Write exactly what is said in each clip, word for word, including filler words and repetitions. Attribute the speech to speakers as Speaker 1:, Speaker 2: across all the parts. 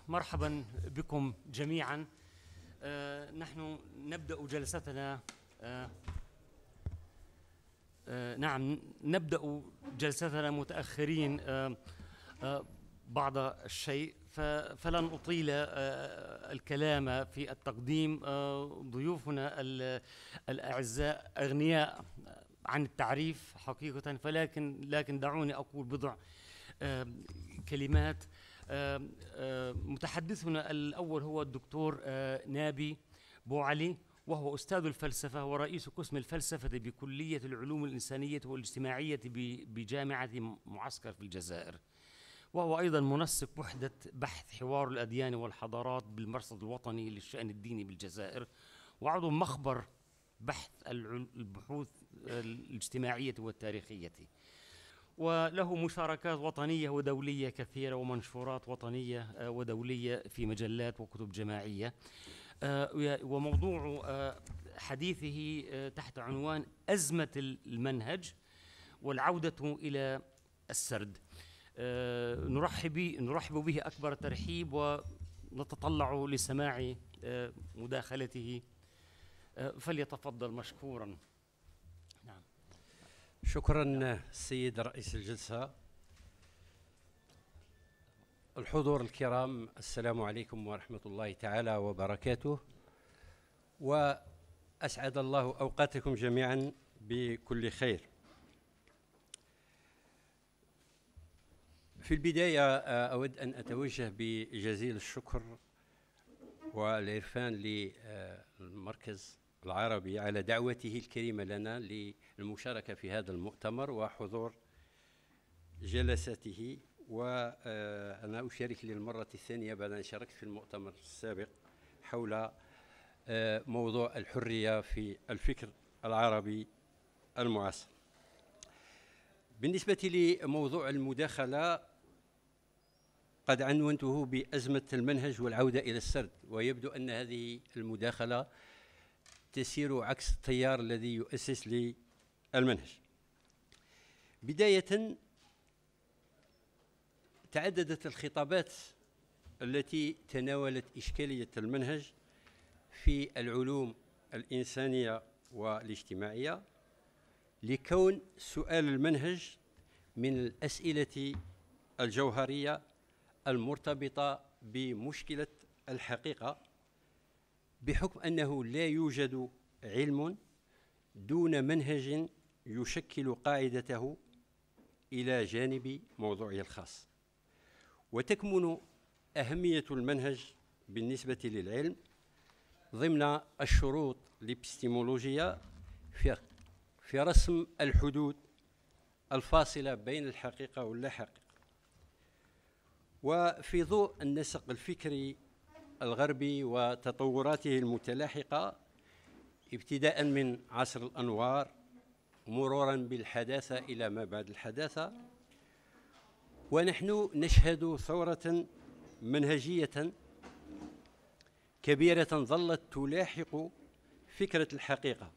Speaker 1: مرحبا بكم جميعا. آه نحن نبدأ جلستنا آه آه نعم نبدأ جلستنا متأخرين آه آه بعض الشيء، فلن أطيل آه الكلام في التقديم. آه ضيوفنا الأعزاء أغنياء عن التعريف حقيقة، فلكن لكن دعوني أقول بضع آه كلمات. آه آه متحدثنا الأول هو الدكتور آه نابي بوعلي، وهو أستاذ الفلسفة ورئيس قسم الفلسفة بكلية العلوم الإنسانية والاجتماعية بجامعة معسكر في الجزائر، وهو أيضا منسق وحدة بحث حوار الأديان والحضارات بالمرصد الوطني للشأن الديني بالجزائر، وعضو مخبر بحث البحوث الاجتماعية والتاريخية، وله مشاركات وطنية ودولية كثيرة ومنشورات وطنية ودولية في مجلات وكتب جماعية. وموضوع حديثه تحت عنوان أزمة المنهج والعودة إلى السرد. نرحب نرحب به أكبر ترحيب ونتطلع لسماع مداخلته، فليتفضل مشكورا.
Speaker 2: نعم. شكرا السيد رئيس الجلسة. الحضور الكرام، السلام عليكم ورحمة الله تعالى وبركاته، وأسعد الله أوقاتكم جميعا بكل خير. في البداية أود أن أتوجه بجزيل الشكر والعرفان للمركز العربي على دعوته الكريمة لنا للمشاركة في هذا المؤتمر وحضور جلساته. وأنا أشارك للمرة الثانية بعد أن شاركت في المؤتمر السابق حول موضوع الحرية في الفكر العربي المعاصر. بالنسبة لموضوع المداخلة قد عنونته بأزمة المنهج والعودة إلى السرد، ويبدو أن هذه المداخلة تسير عكس التيار الذي يؤسس للمنهج. بداية، تعددت الخطابات التي تناولت إشكالية المنهج في العلوم الإنسانية والاجتماعية، لكون سؤال المنهج من الأسئلة الجوهرية المرتبطة بمشكلة الحقيقة، بحكم أنه لا يوجد علم دون منهج يشكل قاعدته إلى جانب موضوعه الخاص. وتكمن أهمية المنهج بالنسبة للعلم ضمن الشروط الإبستيمولوجية في في رسم الحدود الفاصلة بين الحقيقة واللا حقيقة. وفي ضوء النسق الفكري الغربي وتطوراته المتلاحقة ابتداء من عصر الأنوار مرورا بالحداثة إلى ما بعد الحداثة، ونحن نشهد ثورة منهجية كبيرة ظلت تلاحق فكرة الحقيقة،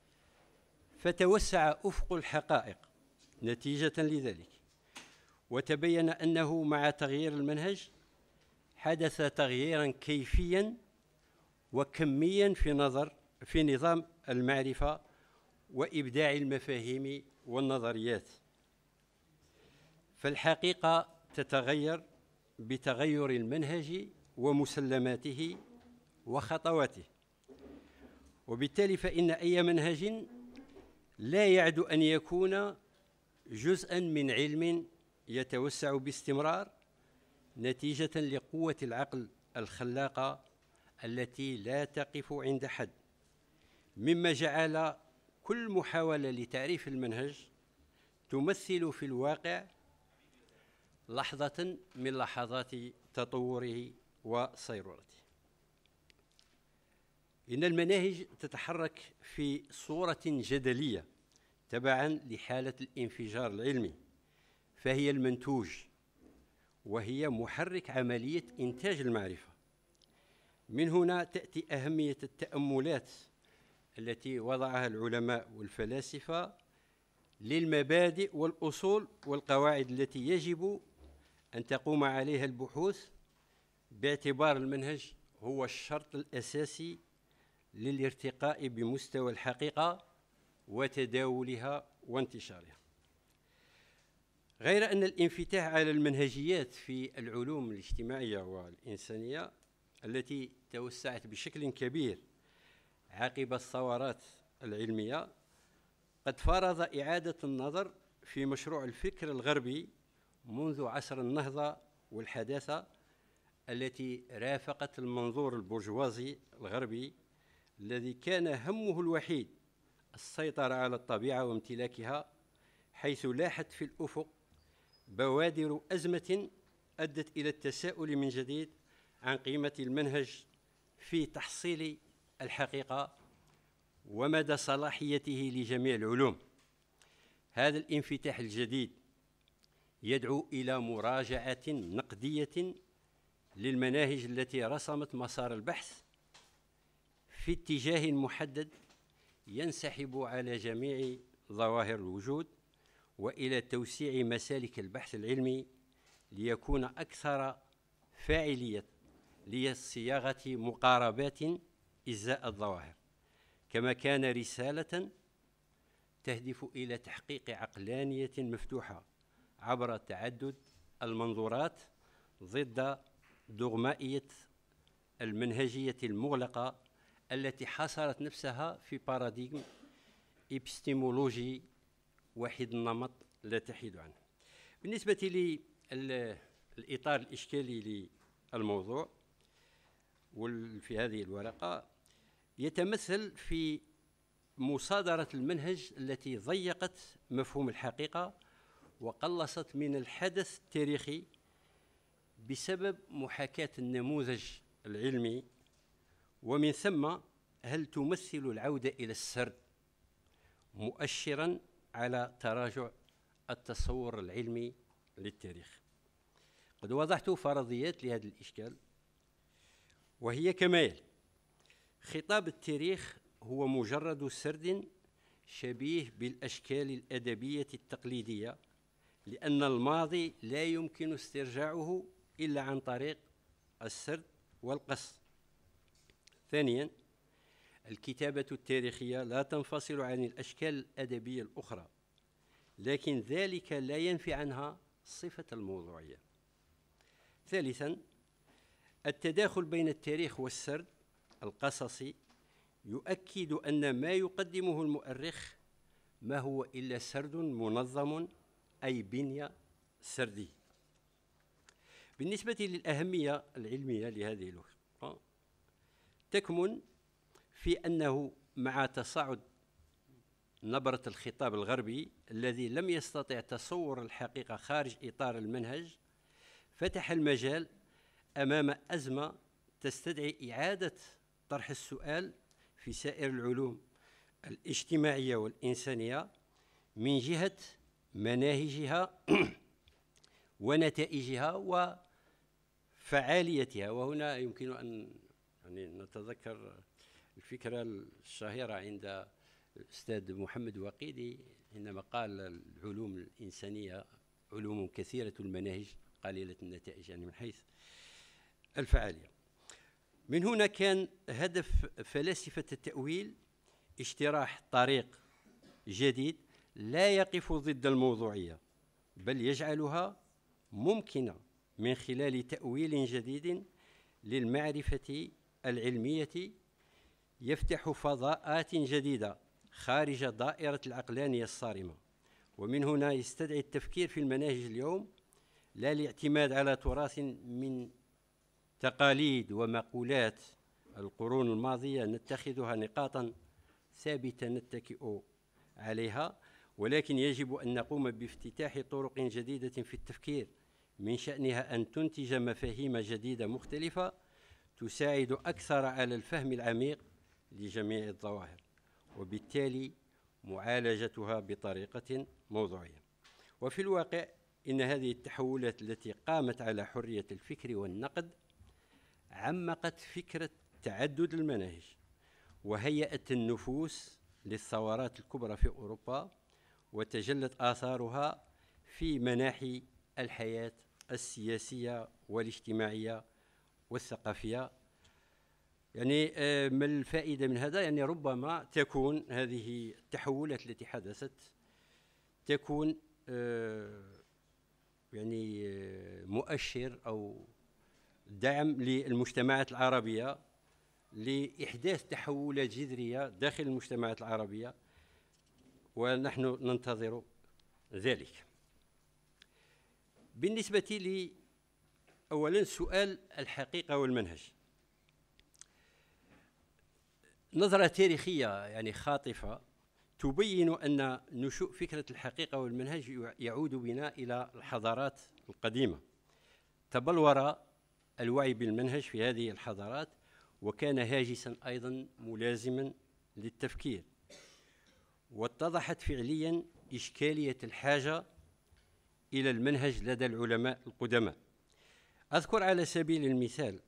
Speaker 2: فتوسع أفق الحقائق نتيجة لذلك. وتبين أنه مع تغيير المنهج حدث تغييرا كيفيا وكميا في نظر في نظام المعرفة وإبداع المفاهيم والنظريات. فالحقيقة تتغير بتغير المنهج ومسلماته وخطواته، وبالتالي فإن أي منهج لا يعد أن يكون جزءا من علم يتوسع باستمرار نتيجة لقوة العقل الخلاقة التي لا تقف عند حد، مما جعل كل محاولة لتعريف المنهج تمثل في الواقع لحظة من لحظات تطوره وصيرورته. إن المناهج تتحرك في صورة جدلية تبعا لحالة الانفجار العلمي، فهي المنتوج وهي محرك عملية إنتاج المعرفة. من هنا تأتي أهمية التأملات التي وضعها العلماء والفلاسفة للمبادئ والأصول والقواعد التي يجب أن تقوم عليها البحوث باعتبار المنهج هو الشرط الأساسي للارتقاء بمستوى الحقيقة وتداولها وانتشارها. غير أن الانفتاح على المنهجيات في العلوم الاجتماعية والإنسانية التي توسعت بشكل كبير عقب الثورات العلمية قد فرض إعادة النظر في مشروع الفكر الغربي منذ عصر النهضة والحداثة التي رافقت المنظور البرجوازي الغربي الذي كان همه الوحيد السيطرة على الطبيعة وامتلاكها، حيث لاحت في الأفق بوادر أزمة أدت إلى التساؤل من جديد عن قيمة المنهج في تحصيل الحقيقة ومدى صلاحيته لجميع العلوم. هذا الانفتاح الجديد يدعو إلى مراجعة نقدية للمناهج التي رسمت مسار البحث في اتجاه محدد ينسحب على جميع ظواهر الوجود، وإلى توسيع مسالك البحث العلمي ليكون أكثر فاعلية لصياغة مقاربات إزاء الظواهر، كما كان رسالة تهدف إلى تحقيق عقلانية مفتوحة عبر تعدد المنظورات ضد دغمائية المنهجية المغلقة التي حصرت نفسها في باراديغم إبستيمولوجي وحيد النمط لا تحيد عنه. بالنسبة للإطار الإشكالي للموضوع وفي هذه الورقة يتمثل في مصادرة المنهج التي ضيقت مفهوم الحقيقة وقلصت من الحدث التاريخي بسبب محاكاة النموذج العلمي، ومن ثم هل تمثل العودة إلى السرد مؤشرا على تراجع التصور العلمي للتاريخ. قد وضعت فرضيات لهذا الإشكال وهي كما يلي: خطاب التاريخ هو مجرد سرد شبيه بالأشكال الأدبية التقليدية، لأن الماضي لا يمكن استرجاعه إلا عن طريق السرد والقص. ثانياً، الكتابة التاريخية لا تنفصل عن الأشكال الأدبية الأخرى، لكن ذلك لا ينفي عنها صفة الموضوعية. ثالثاً، التداخل بين التاريخ والسرد القصصي يؤكد أن ما يقدمه المؤرخ ما هو إلا سرد منظم، أي بنية سردية. بالنسبة للأهمية العلمية لهذه الوثيقة تكمن في أنه مع تصاعد نبرة الخطاب الغربي الذي لم يستطع تصور الحقيقة خارج إطار المنهج، فتح المجال أمام أزمة تستدعي إعادة طرح السؤال في سائر العلوم الاجتماعية والإنسانية من جهة مناهجها ونتائجها وفعاليتها. وهنا يمكن أن يعني نتذكر الفكرة الشهيرة عند الأستاذ محمد وقيدي حينما قال العلوم الإنسانية علوم كثيرة المناهج قليلة النتائج، يعني من حيث الفعالية. من هنا كان هدف فلاسفة التأويل اجتراح طريق جديد لا يقف ضد الموضوعية، بل يجعلها ممكنة من خلال تأويل جديد للمعرفة العلمية يفتح فضاءات جديدة خارج دائرة العقلانية الصارمة. ومن هنا يستدعي التفكير في المناهج اليوم لا الاعتماد على تراث من تقاليد ومقولات القرون الماضية نتخذها نقاطا ثابتة نتكئ عليها، ولكن يجب أن نقوم بافتتاح طرق جديدة في التفكير من شأنها أن تنتج مفاهيم جديدة مختلفة تساعد أكثر على الفهم العميق لجميع الظواهر، وبالتالي معالجتها بطريقة موضوعية. وفي الواقع إن هذه التحولات التي قامت على حرية الفكر والنقد عمقت فكرة تعدد المناهج وهيأت النفوس للثورات الكبرى في أوروبا، وتجلت آثارها في مناحي الحياة السياسية والاجتماعية والثقافية. يعني من الفائدة من هذا يعني ربما تكون هذه التحولات التي حدثت تكون يعني مؤشر أو دعم للمجتمعات العربية لإحداث تحولات جذرية داخل المجتمعات العربية، ونحن ننتظر ذلك. بالنسبة لي أولا سؤال الحقيقة والمنهج، نظرة تاريخية يعني خاطفة تبين أن نشوء فكرة الحقيقة والمنهج يعود بنا إلى الحضارات القديمة. تبلور الوعي بالمنهج في هذه الحضارات وكان هاجسا أيضا ملازما للتفكير، واتضحت فعليا إشكالية الحاجة إلى المنهج لدى العلماء القدماء. أذكر على سبيل المثال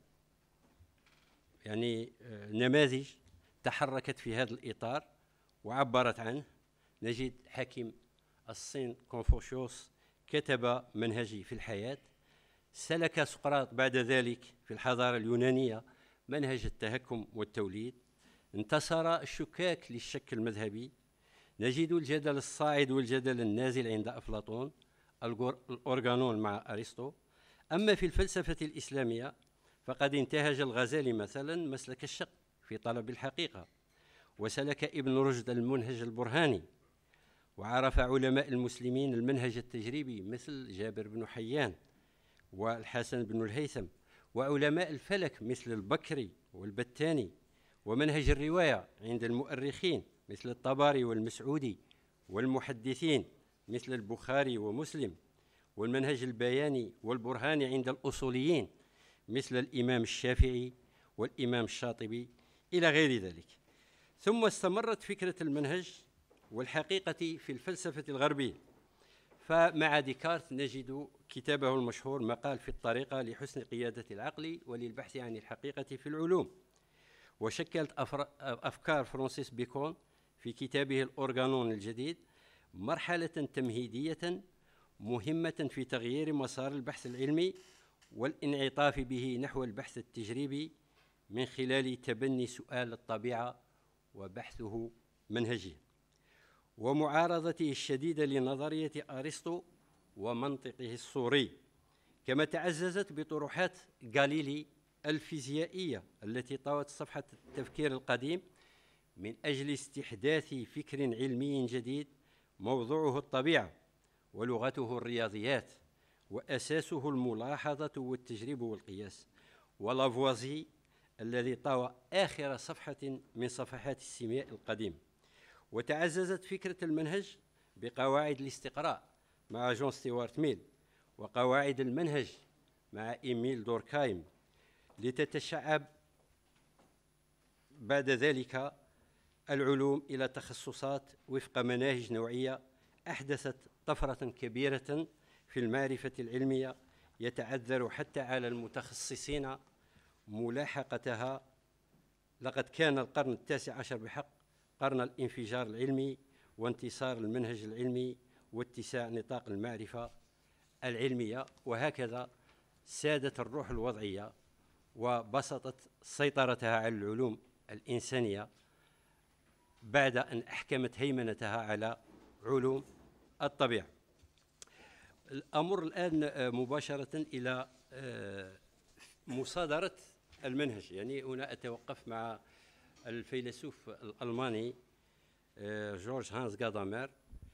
Speaker 2: يعني نماذج تحركت في هذا الإطار وعبرت عنه. نجد حاكم الصين كونفوشيوس كتب منهجي في الحياة، سلك سقراط بعد ذلك في الحضارة اليونانية منهج التهكم والتوليد، انتصر الشكاك للشك المذهبي. نجد الجدل الصاعد والجدل النازل عند أفلاطون، الأورغانون مع أرسطو. أما في الفلسفة الإسلامية فقد انتهج الغزالي مثلا مسلك الشق في طلب الحقيقة، وسلك ابن رشد المنهج البرهاني، وعرف علماء المسلمين المنهج التجريبي مثل جابر بن حيان والحسن بن الهيثم، وعلماء الفلك مثل البكري والبتاني، ومنهج الرواية عند المؤرخين مثل الطبري والمسعودي، والمحدثين مثل البخاري ومسلم، والمنهج البياني والبرهاني عند الأصوليين مثل الإمام الشافعي والإمام الشاطبي إلى غير ذلك. ثم استمرت فكرة المنهج والحقيقة في الفلسفة الغربية، فمع ديكارت نجد كتابه المشهور مقال في الطريقة لحسن قيادة العقل وللبحث عن الحقيقة في العلوم. وشكلت أفكار فرانسيس بيكون في كتابه الأورغانون الجديد مرحلة تمهيدية مهمة في تغيير مسار البحث العلمي والانعطاف به نحو البحث التجريبي من خلال تبني سؤال الطبيعة وبحثه منهجيا، ومعارضته الشديدة لنظرية أرسطو ومنطقه الصوري. كما تعززت بطروحات غاليلي الفيزيائية التي طوت صفحة التفكير القديم من أجل استحداث فكر علمي جديد موضوعه الطبيعة ولغته الرياضيات وأساسه الملاحظة والتجريب والقياس، ولافوازي الذي طوى آخر صفحة من صفحات السيمياء القديم. وتعززت فكرة المنهج بقواعد الاستقراء مع جون ستيوارت ميل، وقواعد المنهج مع إيميل دوركايم، لتتشعب بعد ذلك العلوم إلى تخصصات وفق مناهج نوعية أحدثت طفرة كبيرة في المعرفة العلمية يتعذر حتى على المتخصصين ملاحقتها. لقد كان القرن التاسع عشر بحق قرن الانفجار العلمي وانتصار المنهج العلمي واتساع نطاق المعرفة العلمية، وهكذا سادت الروح الوضعية وبسطت سيطرتها على العلوم الإنسانية بعد أن أحكمت هيمنتها على علوم الطبيعة. الأمر الآن مباشرة إلى مصادرة المنهج. يعني هنا أتوقف مع الفيلسوف الألماني جورج هانس غادامير،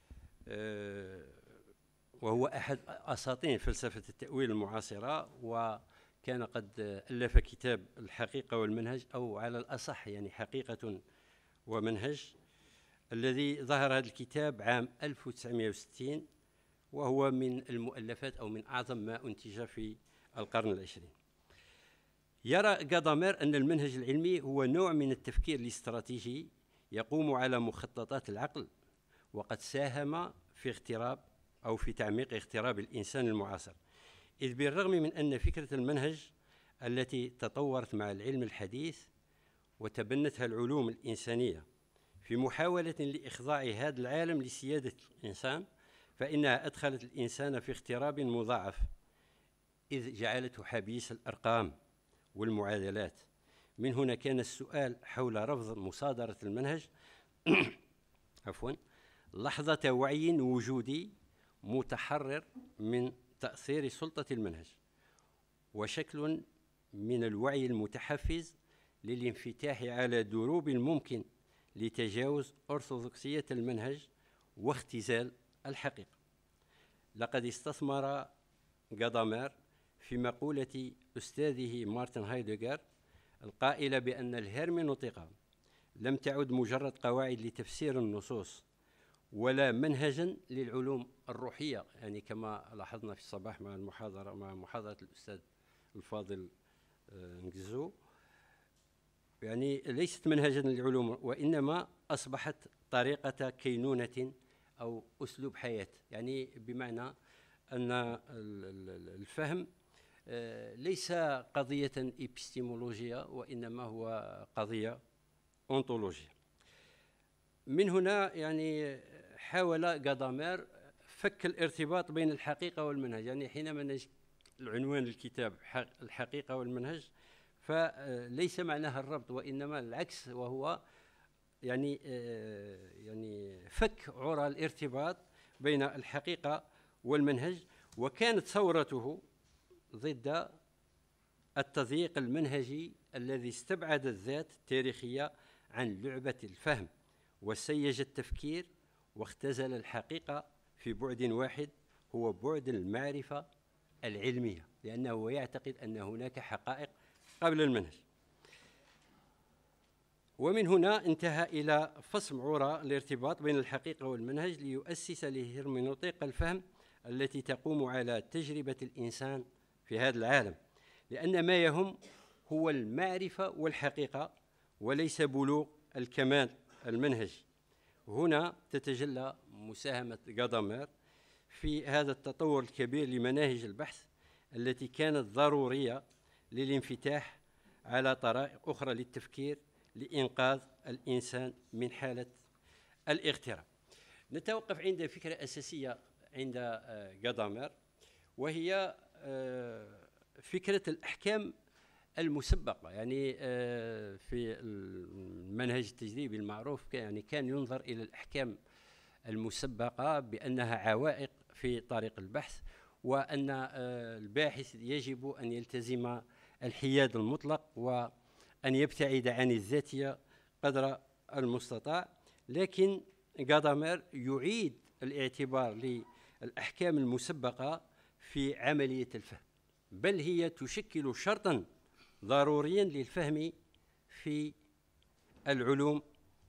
Speaker 2: وهو أحد أساطين فلسفة التأويل المعاصرة، وكان قد ألف كتاب الحقيقة والمنهج، أو على الأصح يعني حقيقة ومنهج، الذي ظهر هذا الكتاب عام ألف وتسعمائة وستين، وهو من المؤلفات أو من أعظم ما أنتج في القرن العشرين. يرى غادامير أن المنهج العلمي هو نوع من التفكير الاستراتيجي يقوم على مخططات العقل، وقد ساهم في اغتراب أو في تعميق اغتراب الإنسان المعاصر، إذ بالرغم من أن فكرة المنهج التي تطورت مع العلم الحديث وتبنتها العلوم الإنسانية في محاولة لإخضاع هذا العالم لسيادة الإنسان، فإنها أدخلت الإنسان في اغتراب مضاعف، إذ جعلته حبيس الأرقام والمعادلات. من هنا كان السؤال حول رفض مصادرة المنهج عفوا لحظة وعي وجودي متحرر من تأثير سلطة المنهج، وشكل من الوعي المتحفز للانفتاح على دروب ممكن لتجاوز أرثوذكسية المنهج واختزال الحقيقة. لقد استثمر غادامير في مقولة أستاذه مارتن هايدغر القائلة بأن الهرمنوطيقة لم تعد مجرد قواعد لتفسير النصوص ولا منهجا للعلوم الروحية، يعني كما لاحظنا في الصباح مع المحاضرة مع محاضرة الأستاذ الفاضل نجزو، يعني ليست منهجا للعلوم وإنما أصبحت طريقة كينونة أو أسلوب حياة. يعني بمعنى أن الفهم ليس قضية إبستيمولوجية وإنما هو قضية أونتولوجية. من هنا يعني حاول غادامير فك الارتباط بين الحقيقة والمنهج. يعني حينما نجد العنوان الكتاب الحقيقة والمنهج فليس معناها الربط وإنما العكس، وهو يعني يعني فك عرى الارتباط بين الحقيقة والمنهج. وكانت ثورته ضد التضييق المنهجي الذي استبعد الذات التاريخية عن لعبة الفهم وسيج التفكير واختزل الحقيقة في بعد واحد هو بعد المعرفة العلمية، لأنه يعتقد أن هناك حقائق قبل المنهج. ومن هنا انتهى إلى فصم عرى الارتباط بين الحقيقة والمنهج ليؤسس لهرمنوطيق الفهم التي تقوم على تجربة الإنسان في هذا العالم، لأن ما يهم هو المعرفة والحقيقة وليس بلوغ الكمال المنهجي. هنا تتجلى مساهمة غادامير في هذا التطور الكبير لمناهج البحث التي كانت ضرورية للانفتاح على طرائق أخرى للتفكير لإنقاذ الإنسان من حالة الاغتراب. نتوقف عند فكرة أساسية عند غادامير، وهي فكرة الأحكام المسبقة. يعني في المنهج التجريبي المعروف يعني كان ينظر إلى الأحكام المسبقة بأنها عوائق في طريق البحث، وأن الباحث يجب أن يلتزم الحياد المطلق وأن يبتعد عن الذاتية قدر المستطاع. لكن غادامير يعيد الاعتبار للأحكام المسبقة في عملية الفهم، بل هي تشكل شرطا ضروريا للفهم في العلوم،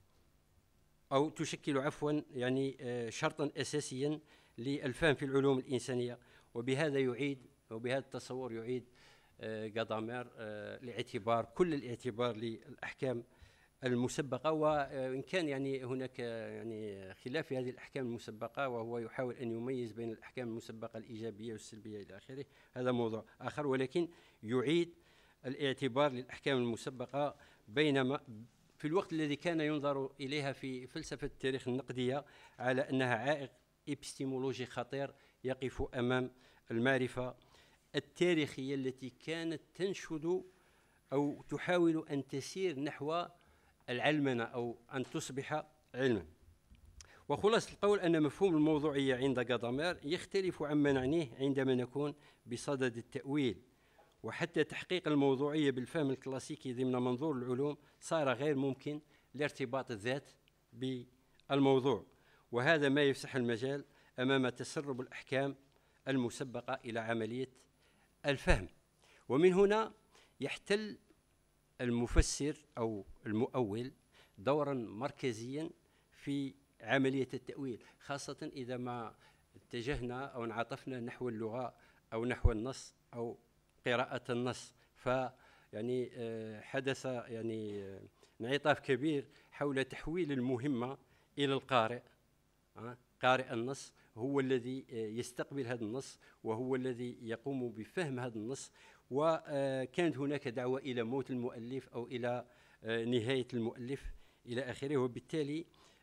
Speaker 2: أو تشكل عفوا يعني شرطا أساسيا للفهم في العلوم الإنسانية. وبهذا يعيد وبهذا التصور يعيد غادامير الاعتبار كل الاعتبار للأحكام المسبقة. وإن كان يعني هناك يعني خلاف في هذه الأحكام المسبقة، وهو يحاول أن يميز بين الأحكام المسبقة الإيجابية والسلبية إلى آخره، هذا موضوع آخر، ولكن يعيد الاعتبار للأحكام المسبقة بينما في الوقت الذي كان ينظر إليها في فلسفة التاريخ النقدية على أنها عائق إبستيمولوجي خطير يقف أمام المعرفة التاريخية التي كانت تنشد أو تحاول أن تسير نحو العلمنة أو أن تصبح علما. وخلاصة القول أن مفهوم الموضوعية عند غادامير يختلف عما نعنيه عندما نكون بصدد التأويل، وحتى تحقيق الموضوعية بالفهم الكلاسيكي ضمن منظور العلوم صار غير ممكن لارتباط الذات بالموضوع، وهذا ما يفسح المجال أمام تسرب الأحكام المسبقة إلى عملية الفهم. ومن هنا يحتل المفسر أو المؤول دورا مركزيا في عملية التأويل، خاصة إذا ما اتجهنا أو انعطفنا نحو اللغة أو نحو النص أو قراءة النص. فيعني حدث يعني انعطاف كبير حول تحويل المهمة إلى القارئ. قارئ النص هو الذي يستقبل هذا النص وهو الذي يقوم بفهم هذا النص، وكانت هناك دعوة إلى موت المؤلف أو إلى نهاية المؤلف إلى آخره. وبالتالي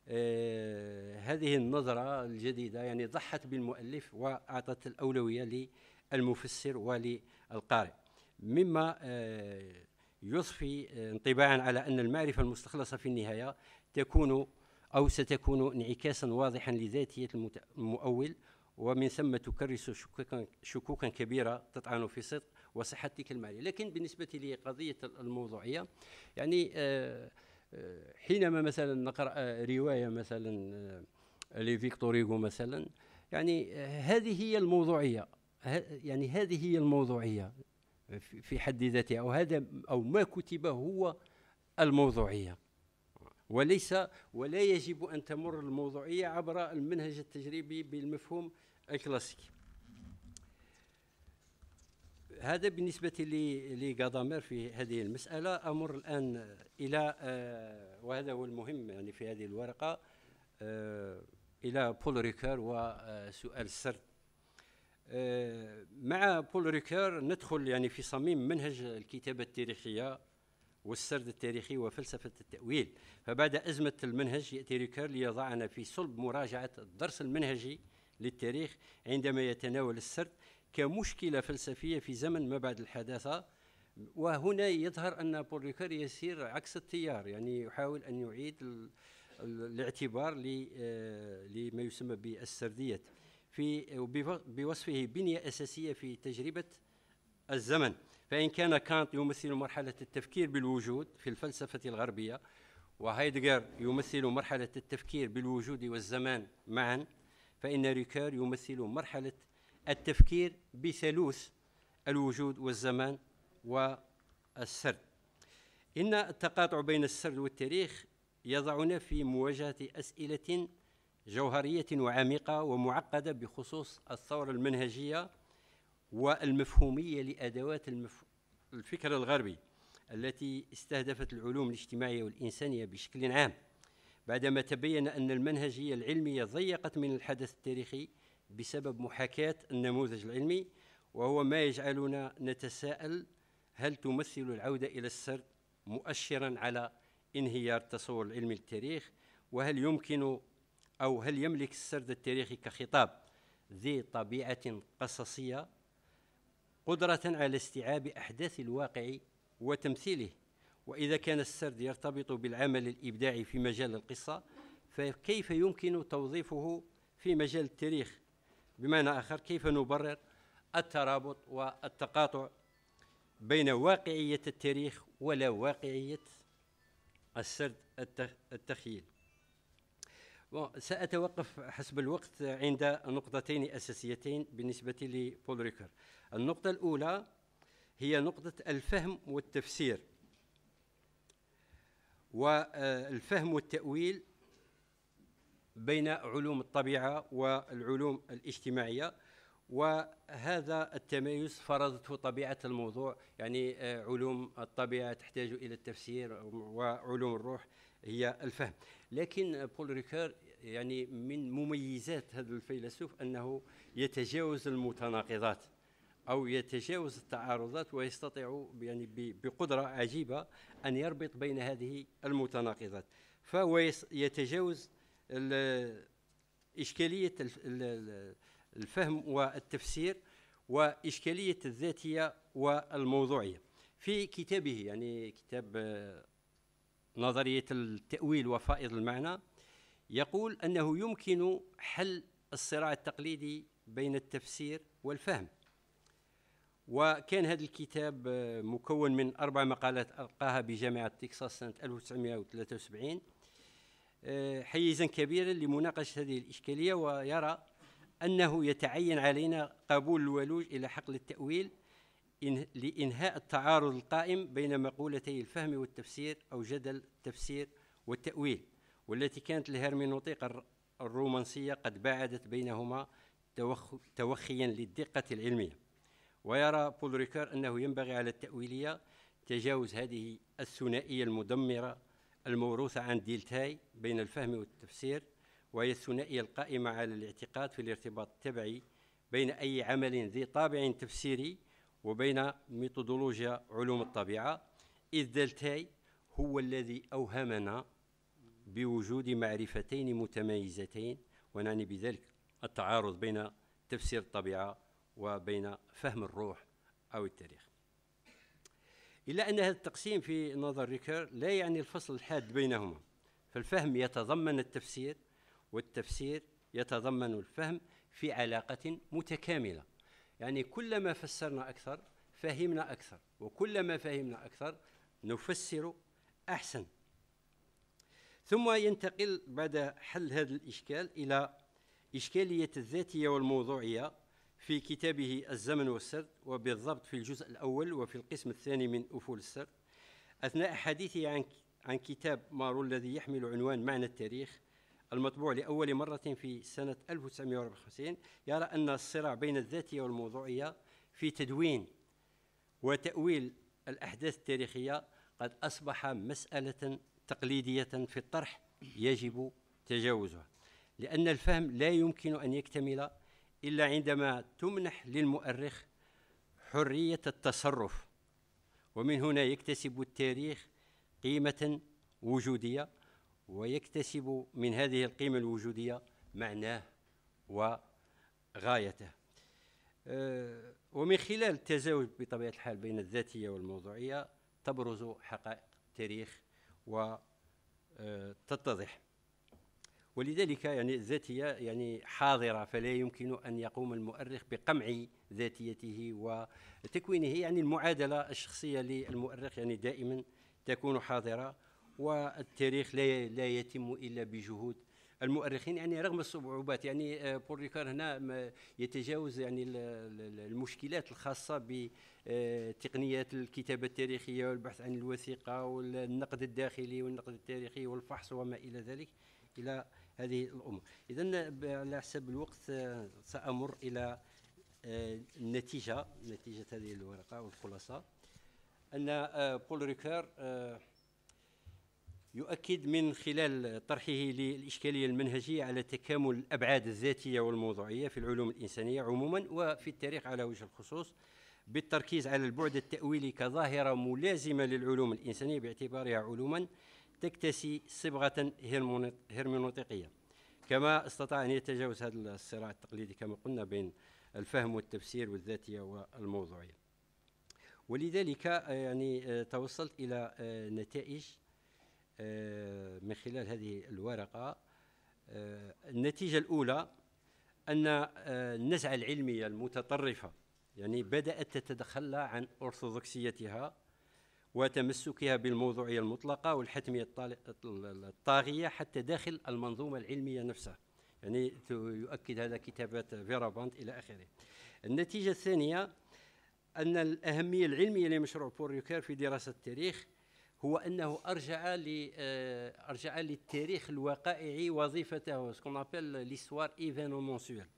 Speaker 2: هذه النظرة الجديدة يعني ضحت بالمؤلف وأعطت الأولوية للمفسر وللقارئ. مما يضفي انطباعا على أن المعرفة المستخلصة في النهاية تكون أو ستكون انعكاسا واضحا لذاتية المؤول، ومن ثم تكرس شكوكا, شكوكا كبيرة تطعن في صدق وصحة تلك المعرفة. لكن بالنسبة لقضية الموضوعية، يعني حينما مثلا نقرأ رواية مثلا لفيكتور هوغو مثلا، يعني هذه هي الموضوعية، يعني هذه هي الموضوعية في حد ذاتها، أو هذا أو ما كتب هو الموضوعية، وليس ولا يجب أن تمر الموضوعية عبر المنهج التجريبي بالمفهوم الكلاسيكي. هذا بالنسبة لغادامير في هذه المسألة. أمر الآن إلى آه وهذا هو المهم يعني في هذه الورقة، آه إلى بول ريكار وسؤال السرد. آه مع بول ريكار ندخل يعني في صميم منهج الكتابة التاريخية والسرد التاريخي وفلسفة التأويل. فبعد أزمة المنهج يأتي ريكار ليضعنا في صلب مراجعة الدرس المنهجي للتاريخ عندما يتناول السرد كمشكلة فلسفية في زمن ما بعد الحداثة. وهنا يظهر أن بول ريكار يسير عكس التيار، يعني يحاول أن يعيد الاعتبار لما يسمى بالسردية في بوصفه بنية أساسية في تجربة الزمن. فإن كان كانت يمثل مرحلة التفكير بالوجود في الفلسفة الغربية، وهايدغر يمثل مرحلة التفكير بالوجود والزمان معا، فإن ريكار يمثل مرحلة التفكير بثالوث الوجود والزمان والسرد. إن التقاطع بين السرد والتاريخ يضعنا في مواجهة أسئلة جوهرية وعميقة ومعقدة بخصوص الثورة المنهجية والمفهومية لأدوات المف... الفكر الغربي التي استهدفت العلوم الاجتماعية والإنسانية بشكل عام، بعدما تبين أن المنهجية العلمية ضيقت من الحدث التاريخي بسبب محاكاة النموذج العلمي، وهو ما يجعلنا نتساءل: هل تمثل العودة إلى السرد مؤشرا على انهيار التصور العلمي للتاريخ؟ وهل يمكن أو هل يملك السرد التاريخي كخطاب ذي طبيعة قصصية قدرة على استيعاب أحداث الواقع وتمثيله؟ وإذا كان السرد يرتبط بالعمل الإبداعي في مجال القصة، فكيف يمكن توظيفه في مجال التاريخ؟ بمعنى آخر، كيف نبرر الترابط والتقاطع بين واقعية التاريخ ولا واقعية السرد التخيل؟ سأتوقف حسب الوقت عند نقطتين أساسيتين بالنسبة لبول ريكار. النقطة الأولى هي نقطة الفهم والتفسير، والفهم والتأويل بين علوم الطبيعة والعلوم الاجتماعية. وهذا التميز فرضته طبيعة الموضوع، يعني علوم الطبيعة تحتاج إلى التفسير وعلوم الروح هي الفهم. لكن بول ريكار يعني من مميزات هذا الفيلسوف أنه يتجاوز المتناقضات أو يتجاوز التعارضات، ويستطيع يعني بقدرة عجيبة أن يربط بين هذه المتناقضات. فهو يتجاوز إشكالية الفهم والتفسير وإشكالية الذاتية والموضوعية. في كتابه يعني كتاب نظرية التأويل وفائض المعنى يقول أنه يمكن حل الصراع التقليدي بين التفسير والفهم. وكان هذا الكتاب مكون من أربع مقالات ألقاها بجامعة تكساس سنة ألف وتسعمائة وثلاثة وسبعين، حيزا كبيرا لمناقشة هذه الإشكالية، ويرى أنه يتعين علينا قبول الولوج إلى حقل التأويل لإنهاء التعارض القائم بين مقولتي الفهم والتفسير أو جدل التفسير والتأويل، والتي كانت الهرمنوطيقة الرومانسية قد باعدت بينهما توخيا للدقة العلمية. ويرى بول ريكار أنه ينبغي على التأويلية تجاوز هذه الثنائية المدمرة الموروثة عن ديلتاي بين الفهم والتفسير، وهي الثنائية القائمة على الاعتقاد في الارتباط التبعي بين أي عمل ذي طابع تفسيري وبين ميثودولوجيا علوم الطبيعة، إذ ديلتاي هو الذي أوهمنا بوجود معرفتين متميزتين، ونعني بذلك التعارض بين تفسير الطبيعة وبين فهم الروح أو التاريخ. إلا أن هذا التقسيم في نظر ريكير لا يعني الفصل الحاد بينهما، فالفهم يتضمن التفسير، والتفسير يتضمن الفهم في علاقة متكاملة. يعني كلما فسرنا أكثر فهمنا أكثر، وكلما فهمنا أكثر نفسر أحسن. ثم ينتقل بعد حل هذا الإشكال إلى إشكالية الذاتية والموضوعية في كتابه الزمن والسرد، وبالضبط في الجزء الأول وفي القسم الثاني من أفول السرد، أثناء حديثه عن عن كتاب مارو الذي يحمل عنوان معنى التاريخ، المطبوع لأول مرة في سنة ألف وتسعمائة وأربعة وخمسين، يرى أن الصراع بين الذاتية والموضوعية في تدوين وتأويل الأحداث التاريخية قد أصبح مسألة تقليدية في الطرح يجب تجاوزها، لأن الفهم لا يمكن أن يكتمل إلا عندما تمنح للمؤرخ حرية التصرف، ومن هنا يكتسب التاريخ قيمة وجودية، ويكتسب من هذه القيمة الوجودية معناه وغايته. أه ومن خلال التزاوج بطبيعة الحال بين الذاتية والموضوعية تبرز حقائق التاريخ وتتضح. ولذلك يعني الذاتية يعني حاضرة، فلا يمكن أن يقوم المؤرخ بقمع ذاتيته وتكوينه. يعني المعادلة الشخصية للمؤرخ يعني دائما تكون حاضرة، والتاريخ لا لا يتم إلا بجهود المؤرخين، يعني رغم الصعوبات. يعني بول ريكار هنا يتجاوز يعني المشكلات الخاصة بتقنيات الكتابة التاريخية والبحث عن الوثيقة والنقد الداخلي والنقد التاريخي والفحص وما إلى ذلك إلى هذه الأمور. إذن على حسب الوقت سأمر إلى النتيجة نتيجة هذه الورقة والخلاصة، أن بول ريكار يؤكد من خلال طرحه للإشكالية المنهجية على تكامل الأبعاد الذاتية والموضوعية في العلوم الإنسانية عموما وفي التاريخ على وجه الخصوص، بالتركيز على البعد التأويلي كظاهرة ملازمة للعلوم الإنسانية باعتبارها علوما تكتسي صبغة هرمنوطيقية، كما استطاع أن يتجاوز هذا الصراع التقليدي كما قلنا بين الفهم والتفسير والذاتية والموضوعية. ولذلك يعني توصلت إلى نتائج من خلال هذه الورقة. النتيجة الأولى أن النزعة العلمية المتطرفة يعني بدأت تتخلى عن أرثوذكسيتها وتمسكها بالموضوعية المطلقة والحتمية الطاغية حتى داخل المنظومة العلمية نفسها. يعني يؤكد هذا كتابات فيرابانت إلى آخره. النتيجة الثانية أن الأهمية العلمية لمشروع بول ريكار في دراسة التاريخ هو أنه أرجع أرجع للتاريخ الواقعي وظيفته، سكون أبل ليستوار إيفينومونسيوال،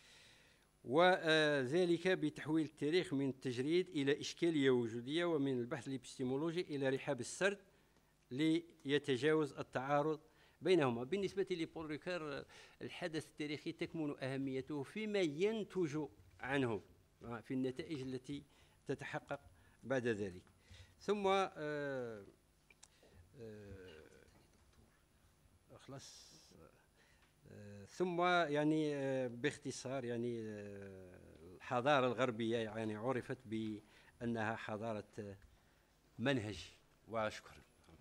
Speaker 2: وذلك بتحويل التاريخ من التجريد إلى إشكالية وجودية، ومن البحث الإبستيمولوجي إلى رحاب السرد ليتجاوز التعارض بينهما. بالنسبة لبول ريكار الحدث التاريخي تكمن أهميته فيما ينتج عنه في النتائج التي تتحقق بعد ذلك. ثم آه آه أخلص آه ثم يعني آه باختصار يعني آه الحضارة الغربية يعني عرفت بأنها حضارة منهج. وأشكر.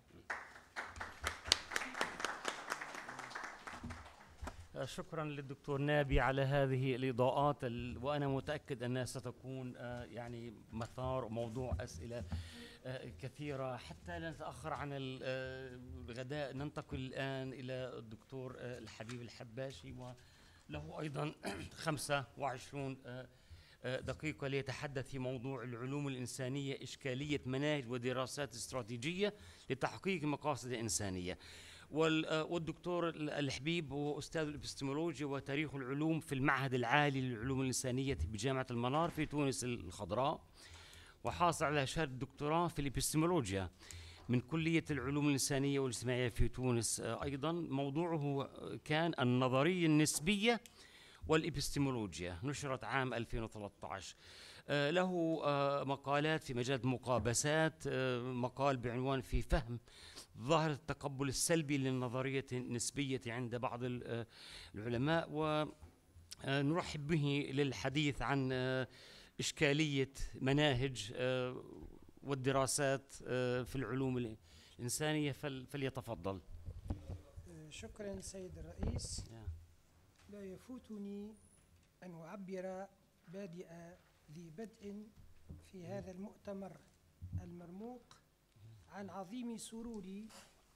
Speaker 1: شكرا للدكتور نابي على هذه الإضاءات، وأنا متأكد أنها ستكون يعني مثار وموضوع أسئلة كثيرة. حتى لا نتأخر عن الغداء ننتقل الآن إلى الدكتور الحبيب الحباشي، وله أيضا خمسة وعشرون دقيقة ليتحدث في موضوع العلوم الإنسانية، إشكالية مناهج ودراسات استراتيجية لتحقيق مقاصد إنسانية. والدكتور الحبيب هو أستاذ الإبستمولوجيا وتاريخ العلوم في المعهد العالي للعلوم الإنسانية بجامعة المنار في تونس الخضراء، وحاصل على شهادة الدكتوراه في الإبستمولوجيا من كلية العلوم الإنسانية والاجتماعية في تونس. أيضا موضوعه كان النظرية النسبية والإبستمولوجيا، نشرت عام ألفين وثلاثة عشر. له مقالات في مجال المقابسات، مقال بعنوان في فهم ظاهرة التقبل السلبي للنظرية النسبية عند بعض العلماء، ونرحب به للحديث عن إشكالية مناهج والدراسات في العلوم الإنسانية، فليتفضل.
Speaker 3: شكرا سيد الرئيس. لا يفوتني أن أعبر بادئ ذي بدء في هذا المؤتمر المرموق عن عظيم سروري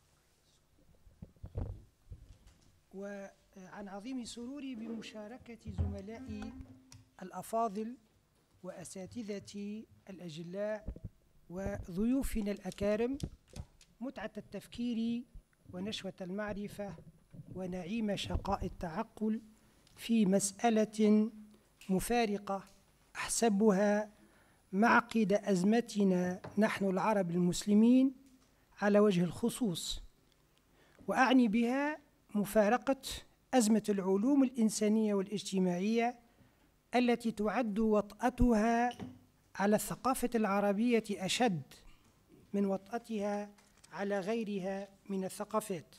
Speaker 3: وعن عظيم سروري بمشاركة زملائي الأفاضل وأساتذتي الأجلاء وضيوفنا الأكارم، متعة التفكير ونشوة المعرفة ونعيم شقاء التعقل في مسألة مفارقة أحسبها معقد أزمتنا نحن العرب المسلمين على وجه الخصوص، وأعني بها مفارقة أزمة العلوم الإنسانية والاجتماعية التي تعد وطأتها على الثقافة العربية أشد من وطأتها على غيرها من الثقافات.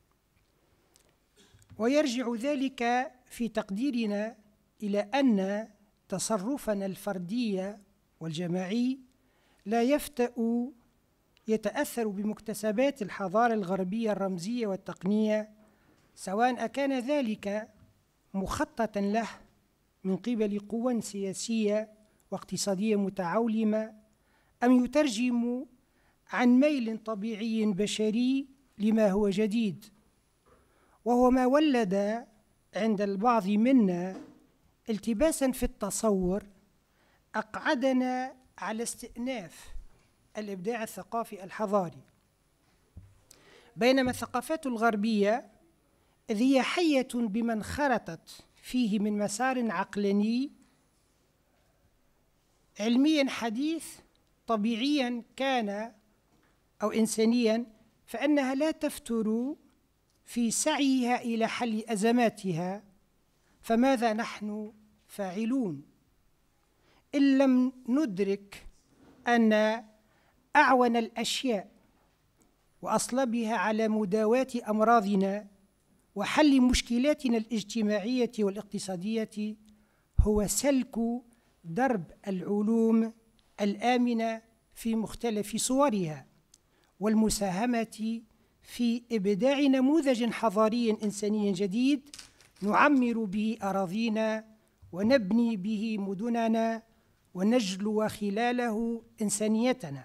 Speaker 3: ويرجع ذلك في تقديرنا إلى أن تصرفنا الفردي والجماعي لا يفتأ يتأثر بمكتسبات الحضارة الغربية الرمزية والتقنية، سواء أكان ذلك مخططا له من قبل قوى سياسية واقتصادية متعولمة، أم يترجم عن ميل طبيعي بشري لما هو جديد، وهو ما ولد عند البعض منا التباسا في التصور أقعدنا على استئناف الإبداع الثقافي الحضاري، بينما الثقافات الغربية إذ هي حية بمن خرطت فيه من مسار عقلاني علميا حديث طبيعيا كان أو إنسانيا، فإنها لا تفتر في سعيها إلى حل أزماتها. فماذا نحن فاعلون إن لم ندرك أن أعون الأشياء وأصلبها على مداواة أمراضنا وحل مشكلاتنا الاجتماعية والاقتصادية هو سلك درب العلوم الآمنة في مختلف صورها، والمساهمة في إبداع نموذج حضاري إنساني جديد نعمر به أراضينا ونبني به مدننا ونجلو خلاله إنسانيتنا.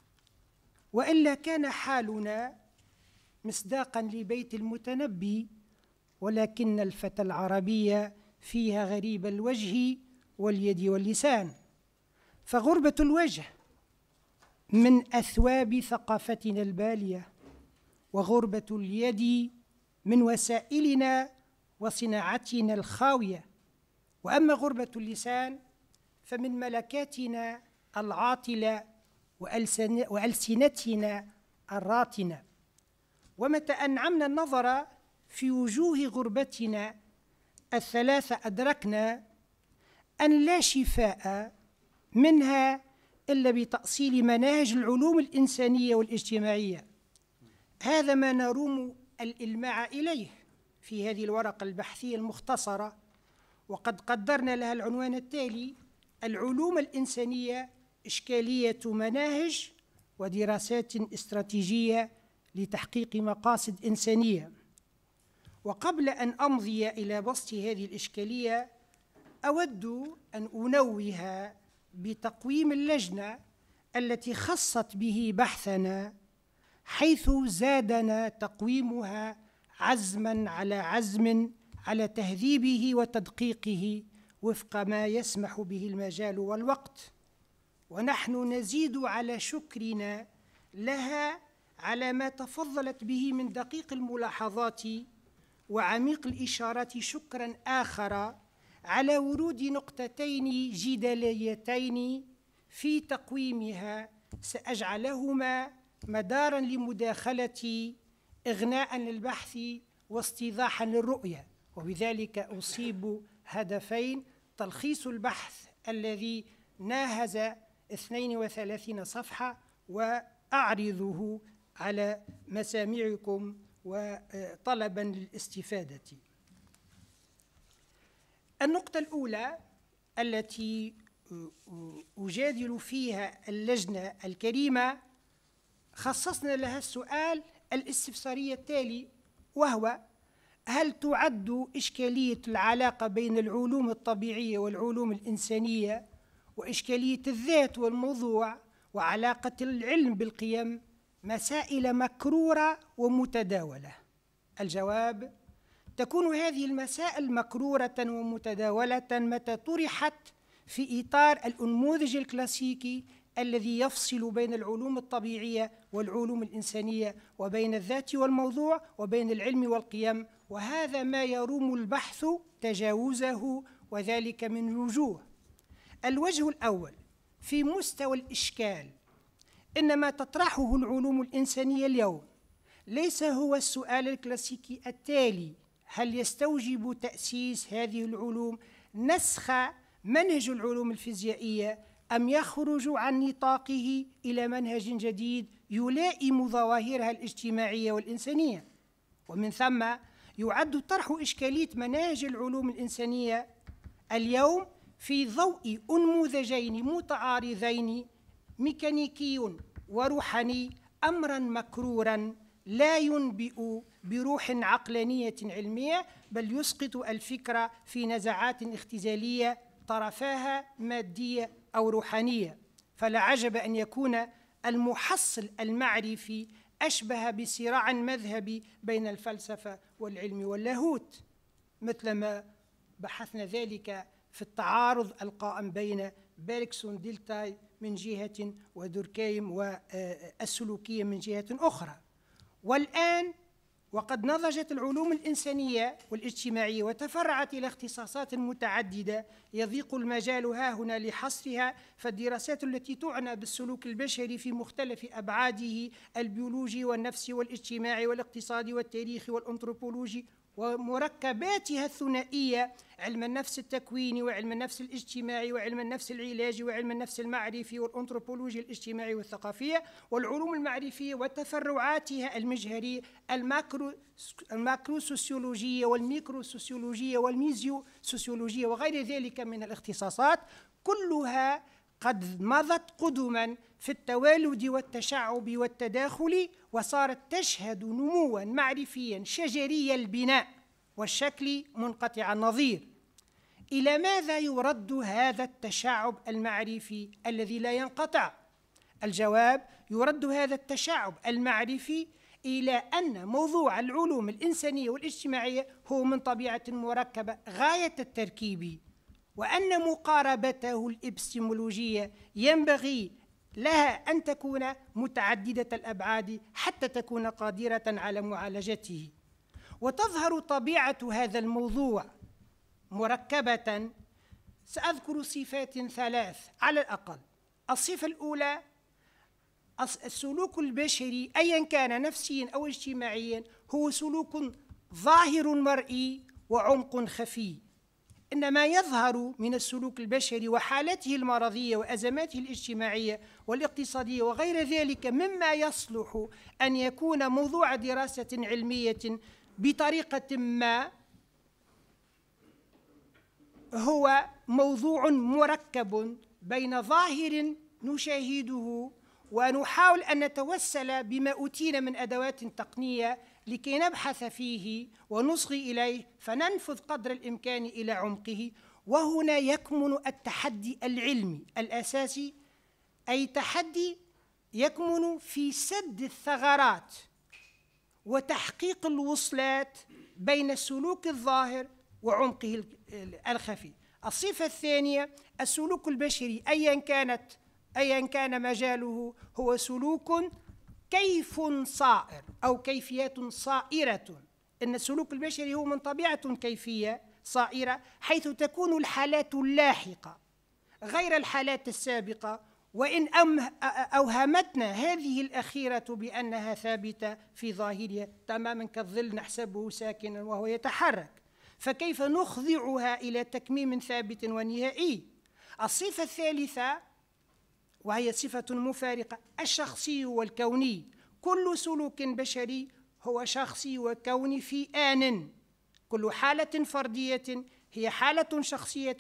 Speaker 3: وإلا كان حالنا مصداقا لبيت المتنبي: ولكن الفتى العربي فيها غريب الوجه واليد واللسان. فغربة الوجه من أثواب ثقافتنا البالية، وغربة اليد من وسائلنا وصناعتنا الخاوية، وأما غربة اللسان فمن ملكاتنا العاطلة وألسنتنا الراطنة. ومتى أنعمنا النظر في وجوه غربتنا الثلاثة أدركنا أن لا شفاء منها إلا بتأصيل مناهج العلوم الإنسانية والاجتماعية. هذا ما نروم الإلماع إليه في هذه الورقة البحثية المختصرة، وقد قدرنا لها العنوان التالي: العلوم الإنسانية، إشكالية مناهج ودراسات استراتيجية لتحقيق مقاصد إنسانية. وقبل أن أمضي إلى بسط هذه الإشكالية أود أن أنوه بتقويم اللجنة التي خصت به بحثنا، حيث زادنا تقويمها عزماً على عزم على تهذيبه وتدقيقه وفق ما يسمح به المجال والوقت. ونحن نزيد على شكرنا لها على ما تفضلت به من دقيق الملاحظات وعميق الإشارات، شكراً آخر على ورود نقطتين جدليتين في تقويمها سأجعلهما مداراً لمداخلتي إغناءً للبحث واستيضاحاً للرؤية، وبذلك أصيب هدفين: تلخيص البحث الذي ناهز اثنين وثلاثين صفحة وأعرضه على مسامعكم وطلباً للاستفادة. النقطة الأولى التي أجادل فيها اللجنة الكريمة خصصنا لها السؤال الاستفساري التالي، وهو: هل تعد إشكالية العلاقة بين العلوم الطبيعية والعلوم الإنسانية وإشكالية الذات والموضوع وعلاقة العلم بالقيم مسائل مكرورة ومتداولة؟ الجواب: تكون هذه المسائل مكرورة ومتداولة متى طرحت في إطار الأنموذج الكلاسيكي الذي يفصل بين العلوم الطبيعية والعلوم الإنسانية وبين الذات والموضوع وبين العلم والقيم، وهذا ما يروم البحث تجاوزه، وذلك من وجوه. الوجه الأول: في مستوى الإشكال، إن ما تطرحه العلوم الإنسانية اليوم ليس هو السؤال الكلاسيكي التالي: هل يستوجب تأسيس هذه العلوم نسخ منهج العلوم الفيزيائية أم يخرج عن نطاقه إلى منهج جديد يلائم ظواهرها الاجتماعية والإنسانية؟ ومن ثم يعد طرح إشكالية مناهج العلوم الإنسانية اليوم في ضوء أنموذجين متعارضين ميكانيكي وروحاني أمرا مكرورا لا ينبئ بروح عقلانية علمية، بل يسقط الفكرة في نزعات اختزالية طرفاها مادية أو روحانية. فلا عجب أن يكون المحصل المعرفي أشبه بصراع مذهبي بين الفلسفة والعلم واللاهوت، مثلما بحثنا ذلك في التعارض القائم بين بيركسون ديلتاي من جهة ودوركايم والسلوكية من جهة أخرى. والآن وقد نضجت العلوم الإنسانية والاجتماعية وتفرعت إلى اختصاصات متعددة يضيق المجال ها هنا لحصرها، فالدراسات التي تعنى بالسلوك البشري في مختلف أبعاده البيولوجي والنفسي والاجتماعي والاقتصادي والتاريخي والأنثروبولوجي ومركباتها الثنائية، علم النفس التكويني وعلم النفس الاجتماعي وعلم النفس العلاجي وعلم النفس المعرفي والأنثروبولوجيا الاجتماعية والثقافية والعلوم المعرفية وتفرعاتها المجهرية الماكرو الماكرو سوسيولوجية والميكرو سوسيولوجية والميزيو سوسيولوجية وغير ذلك من الاختصاصات، كلها قد مضت قدما في التوالد والتشعب والتداخل، وصارت تشهد نموا معرفيا شجري البناء والشكل منقطع النظير. إلى ماذا يرد هذا التشعب المعرفي الذي لا ينقطع؟ الجواب: يرد هذا التشعب المعرفي إلى أن موضوع العلوم الإنسانية والاجتماعية هو من طبيعة مركبة غاية التركيب، وأن مقاربته الإبستمولوجية ينبغي لها أن تكون متعددة الأبعاد حتى تكون قادرة على معالجته. وتظهر طبيعة هذا الموضوع مركبة. سأذكر صفات ثلاث على الأقل. الصفة الأولى: السلوك البشري أيا كان نفسيا أو اجتماعيا هو سلوك ظاهر مرئي وعمق خفي. إن ما يظهر من السلوك البشري وحالته المرضية وأزماته الاجتماعية والاقتصادية وغير ذلك مما يصلح أن يكون موضوع دراسة علمية بطريقة ما هو موضوع مركب بين ظاهر نشاهده ونحاول أن نتوسل بما أوتينا من أدوات تقنية لكي نبحث فيه ونصغي إليه فننفذ قدر الإمكان إلى عمقه. وهنا يكمن التحدي العلمي الأساسي، أي تحدي يكمن في سد الثغرات وتحقيق الوصلات بين السلوك الظاهر وعمقه الخفي. الصفة الثانية: السلوك البشري أيا كانت أيا كان مجاله هو سلوك كيف صائر أو كيفيات صائرة. إن السلوك البشري هو من طبيعة كيفية صائرة، حيث تكون الحالات اللاحقة غير الحالات السابقة، وإن أوهمتنا هذه الأخيرة بأنها ثابتة في ظاهرها تماما كالظل نحسبه ساكنا وهو يتحرك، فكيف نخضعها إلى تكميم ثابت ونهائي؟ الصفة الثالثة وهي صفة مفارقة: الشخصي والكوني. كل سلوك بشري هو شخصي وكوني في آن. كل حالة فردية هي حالة شخصية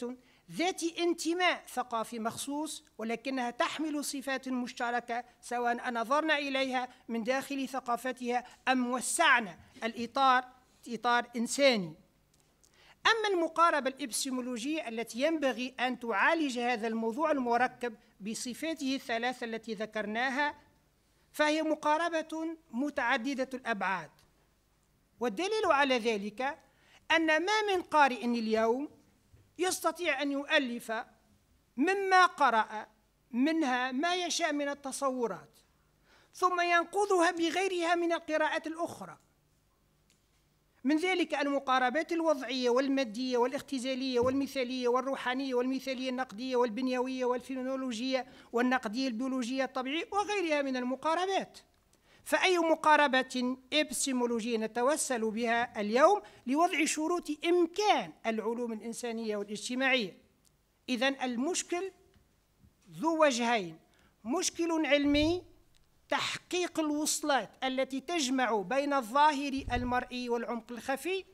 Speaker 3: ذات انتماء ثقافي مخصوص، ولكنها تحمل صفات مشتركة سواء نظرنا إليها من داخل ثقافتها أم وسعنا الإطار إطار إنساني. أما المقاربة الإبستمولوجية التي ينبغي أن تعالج هذا الموضوع المركب بصفاته الثلاثة التي ذكرناها، فهي مقاربة متعددة الأبعاد. والدليل على ذلك أن ما من قارئ اليوم يستطيع أن يؤلف مما قرأ منها ما يشاء من التصورات، ثم ينقضها بغيرها من القراءات الأخرى. من ذلك المقاربات الوضعية والمادية والاختزالية والمثالية والروحانية والمثالية النقدية والبنيوية والفينولوجية والنقدية البيولوجية الطبيعية وغيرها من المقاربات. فأي مقاربة إبستمولوجية نتوسل بها اليوم لوضع شروط إمكان العلوم الإنسانية والاجتماعية؟ إذن المشكل ذو وجهين: مشكل علمي، تحقيق الوصلات التي تجمع بين الظاهر المرئي والعمق الخفي،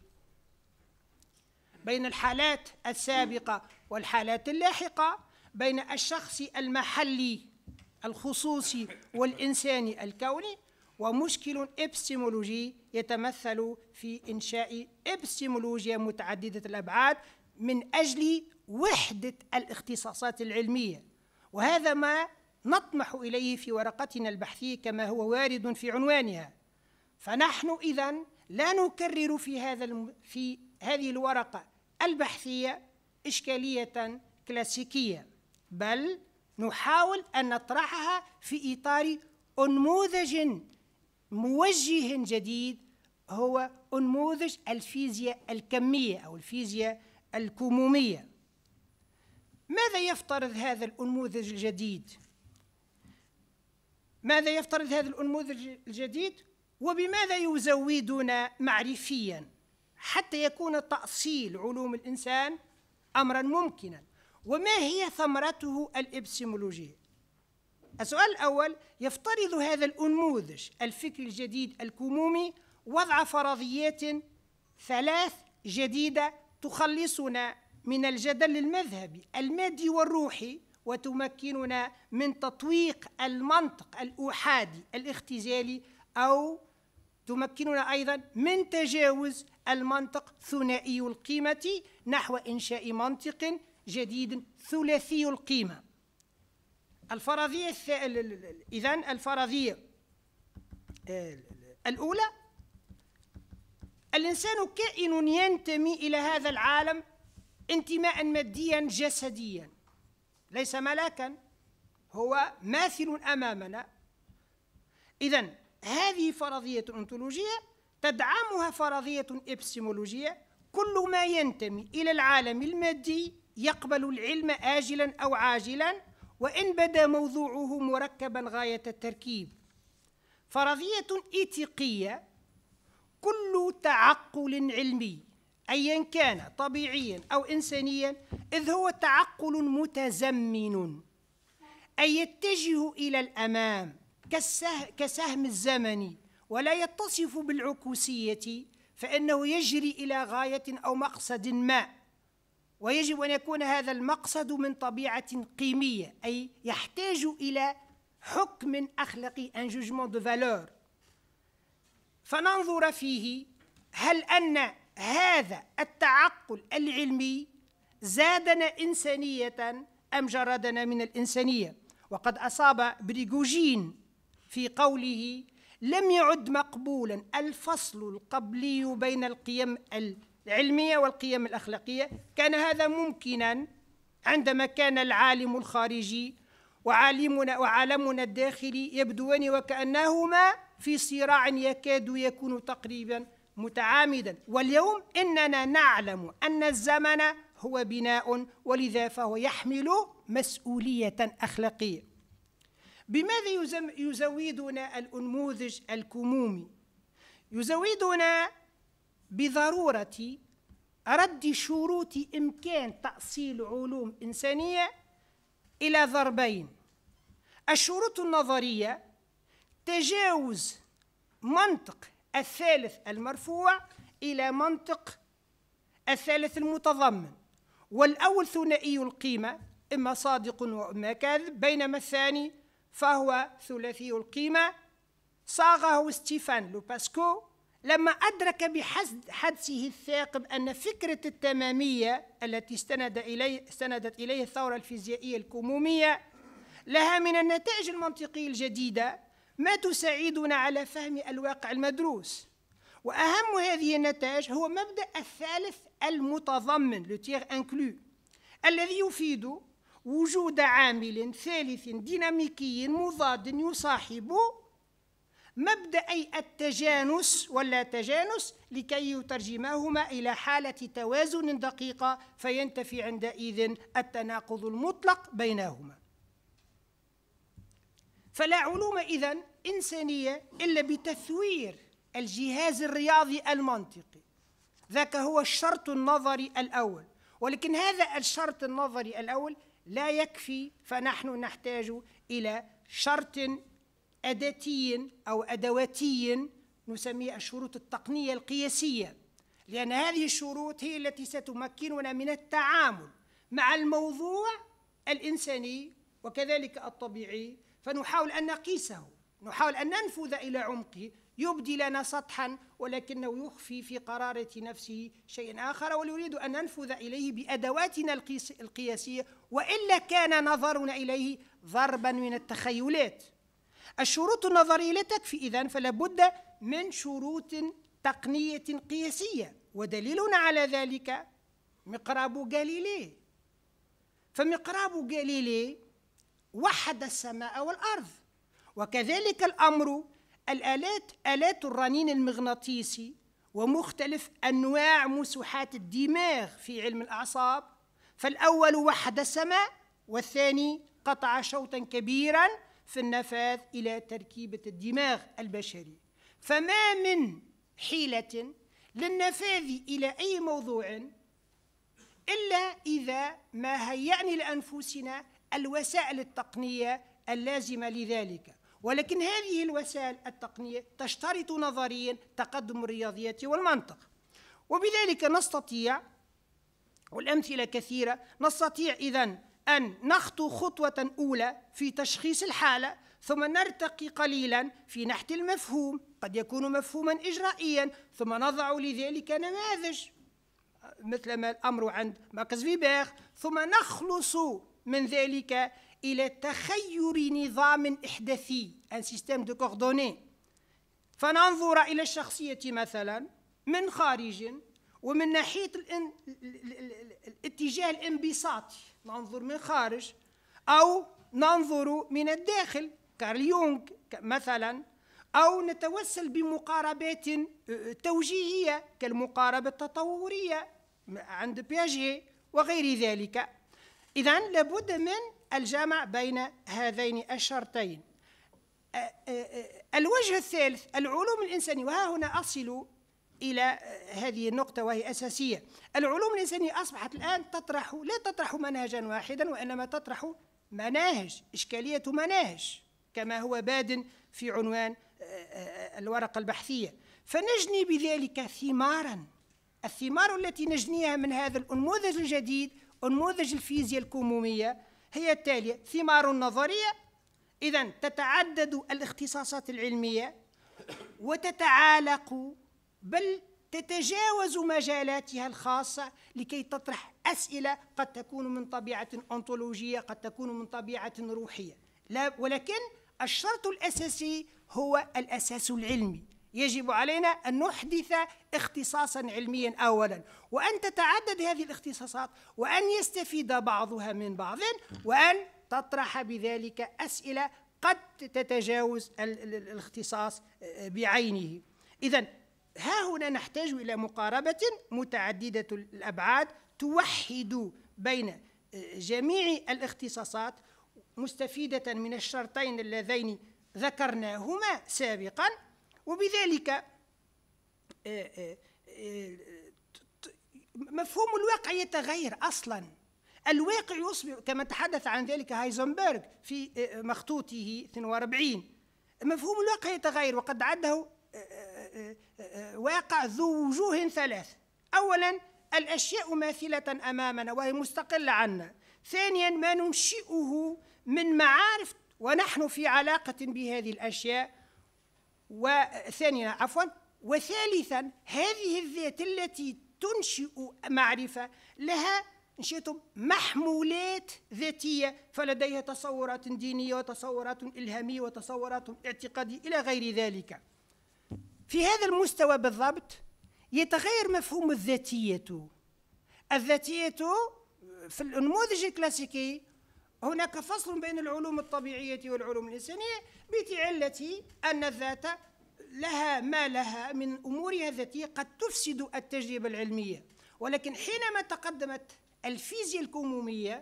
Speaker 3: بين الحالات السابقة والحالات اللاحقة، بين الشخص المحلي الخصوصي والإنساني الكوني. ومشكل إبستمولوجي يتمثل في إنشاء إبستمولوجيا متعددة الأبعاد من أجل وحدة الاختصاصات العلمية، وهذا ما نطمح إليه في ورقتنا البحثية كما هو وارد في عنوانها. فنحن إذن لا نكرر في هذا الم... في هذه الورقة البحثية إشكالية كلاسيكية، بل نحاول أن نطرحها في إطار أنموذج موجه جديد، هو أنموذج الفيزياء الكمية أو الفيزياء الكمومية. ماذا يفترض هذا الأنموذج الجديد؟ ماذا يفترض هذا الأنموذج الجديد؟ وبماذا يزودنا معرفياً حتى يكون تأصيل علوم الإنسان أمراً ممكناً؟ وما هي ثمرته الإبستمولوجية؟ السؤال الأول: يفترض هذا الأنموذج الفكري الجديد الكمومي وضع فرضيات ثلاث جديدة تخلصنا من الجدل المذهبي المادي والروحي، وتمكننا من تطويق المنطق الأحادي الاختزالي، أو تمكننا أيضا من تجاوز المنطق ثنائي القيمة نحو إنشاء منطق جديد ثلاثي القيمة. الفرضية الث... إذن الفرضية الأولى: الإنسان كائن ينتمي إلى هذا العالم انتماء ماديا جسديا، ليس ملاكا، هو ماثل أمامنا. إذن هذه فرضية أنتولوجية تدعمها فرضية إبستمولوجية: كل ما ينتمي إلى العالم المادي يقبل العلم آجلا أو عاجلا، وإن بدا موضوعه مركبا غاية التركيب. فرضية إيثيقية: كل تعقل علمي أيا كان طبيعيا أو إنسانيا إذ هو تعقل متزمن، أي يتجه إلى الأمام كسهم الزمني ولا يتصف بالعكوسية، فإنه يجري إلى غاية أو مقصد ما، ويجب أن يكون هذا المقصد من طبيعة قيمية، أي يحتاج إلى حكم أخلاقي، un jugement de valeur. فننظر فيه هل أن هذا التعقل العلمي زادنا إنسانية أم جردنا من الإنسانية. وقد أصاب بريغوجين في قوله: لم يعد مقبولا الفصل القبلي بين القيم العلمية والقيم الأخلاقية. كان هذا ممكنا عندما كان العالم الخارجي وعالمنا وعالمنا الداخلي يبدوان وكأنهما في صراع يكاد يكون تقريبا متعامدا. واليوم إننا نعلم أن الزمن هو بناء، ولذا فهو يحمل مسؤولية أخلاقية. بماذا يزودنا الأنموذج الكمومي؟ يزودنا بضرورة رد شروط إمكان تأصيل علوم إنسانية إلى ضربين: الشروط النظرية، تجاوز منطق الثالث المرفوع إلى منطق الثالث المتضمن، والأول ثنائي القيمة، إما صادق وإما كاذب، بينما الثاني فهو ثلاثي القيمة. صاغه ستيفان لو باسكو لما أدرك بحدسه الثاقب أن فكرة التمامية التي استند إليه استندت إليه الثورة الفيزيائية الكمومية لها من النتائج المنطقية الجديدة ما تساعدنا على فهم الواقع المدروس. وأهم هذه النتائج هو مبدأ الثالث المتضمن لو تيغ انكلو، الذي يفيد وجود عامل ثالث ديناميكي مضاد يصاحب مبدأي التجانس ولا تجانس لكي يترجماهما إلى حالة توازن دقيقة فينتفي عندئذ التناقض المطلق بينهما. فلا علوم إذن إنسانية إلا بتثوير الجهاز الرياضي المنطقي، ذاك هو الشرط النظري الأول. ولكن هذا الشرط النظري الأول لا يكفي، فنحن نحتاج إلى شرط أداتي أو أدواتي نسميه الشروط التقنية القياسية، لأن هذه الشروط هي التي ستمكننا من التعامل مع الموضوع الإنساني وكذلك الطبيعي، فنحاول أن نقيسه، نحاول أن ننفذ إلى عمقه. يبدي لنا سطحا ولكنه يخفي في قرارة نفسه شيء آخر، ونريد أن ننفذ إليه بأدواتنا القياسية، وإلا كان نظرنا إليه ضربا من التخيلات. الشروط النظرية لا تكفي إذن، فلا بد من شروط تقنية قياسية، ودليلنا على ذلك مقراب غاليلي. فمقراب غاليلي وحد السماء والأرض، وكذلك الأمر الآلات آلات الرنين المغناطيسي ومختلف أنواع مسوحات الدماغ في علم الأعصاب. فالأول وحد السماء، والثاني قطع شوطا كبيرا في النفاذ إلى تركيبة الدماغ البشري. فما من حيلة للنفاذ إلى أي موضوع إلا إذا ما هيأنا لأنفسنا الوسائل التقنية اللازمة لذلك. ولكن هذه الوسائل التقنية تشترط نظريا تقدم الرياضيات والمنطق، وبذلك نستطيع، والأمثلة كثيرة، نستطيع إذن أن نخطو خطوة أولى في تشخيص الحالة، ثم نرتقي قليلا في نحت المفهوم، قد يكون مفهوما إجرائيا، ثم نضع لذلك نماذج مثل ما الأمر عند ماكس فيبر، ثم نخلص من ذلك إلى تخير نظام إحداثي، ان سيستيم دو كوردوني، فننظر إلى الشخصية مثلا من خارج، ومن ناحية الاتجاه الانبساطي ننظر من خارج، أو ننظر من الداخل كارل يونغ مثلا، أو نتوسل بمقاربات توجيهية كالمقاربة التطورية عند بياجي وغير ذلك. إذن لابد من الجمع بين هذين الشرطين. الوجه الثالث العلوم الإنسانية، وها هنا أصل إلى هذه النقطة وهي أساسية. العلوم الإنسانية أصبحت الآن تطرح، لا تطرح منهجا واحدا، وإنما تطرح مناهج، إشكالية مناهج كما هو باد في عنوان الورقة البحثية. فنجني بذلك ثمارا، الثمار التي نجنيها من هذا النموذج الجديد، نموذج الفيزياء الكمومية، هي التالية: ثمار نظرية، إذن تتعدد الاختصاصات العلمية وتتعالق بل تتجاوز مجالاتها الخاصة لكي تطرح أسئلة قد تكون من طبيعة أنطولوجية، قد تكون من طبيعة روحية، لا، ولكن الشرط الأساسي هو الأساس العلمي. يجب علينا أن نحدث اختصاصا علميا أولا، وأن تتعدد هذه الاختصاصات، وأن يستفيد بعضها من بعض، وأن تطرح بذلك أسئلة قد تتجاوز الاختصاص بعينه. إذن ها هنا نحتاج إلى مقاربة متعددة الأبعاد توحد بين جميع الاختصاصات مستفيدة من الشرطين اللذين ذكرناهما سابقا، وبذلك مفهوم الواقع يتغير أصلا. الواقع يصبح كما تحدث عن ذلك هايزنبرغ في مخطوطه اثنين وأربعين، مفهوم الواقع يتغير، وقد عده واقع ذو وجوه ثلاث. أولا الأشياء ماثلة أمامنا وهي مستقلة عنا. ثانيا ما ننشئه من معارف ونحن في علاقة بهذه الأشياء. وثانيا عفوا وثالثا هذه الذات التي تنشئ معرفة لها إن شئتم محمولات ذاتية، فلديها تصورات دينية وتصورات إلهامية وتصورات اعتقادية إلى غير ذلك. في هذا المستوى بالضبط يتغير مفهوم الذاتية. الذاتية في النموذج الكلاسيكي هناك فصل بين العلوم الطبيعية والعلوم الإنسانية بعلة أن الذات لها ما لها من أمورها الذاتية قد تفسد التجربة العلمية. ولكن حينما تقدمت الفيزياء الكمومية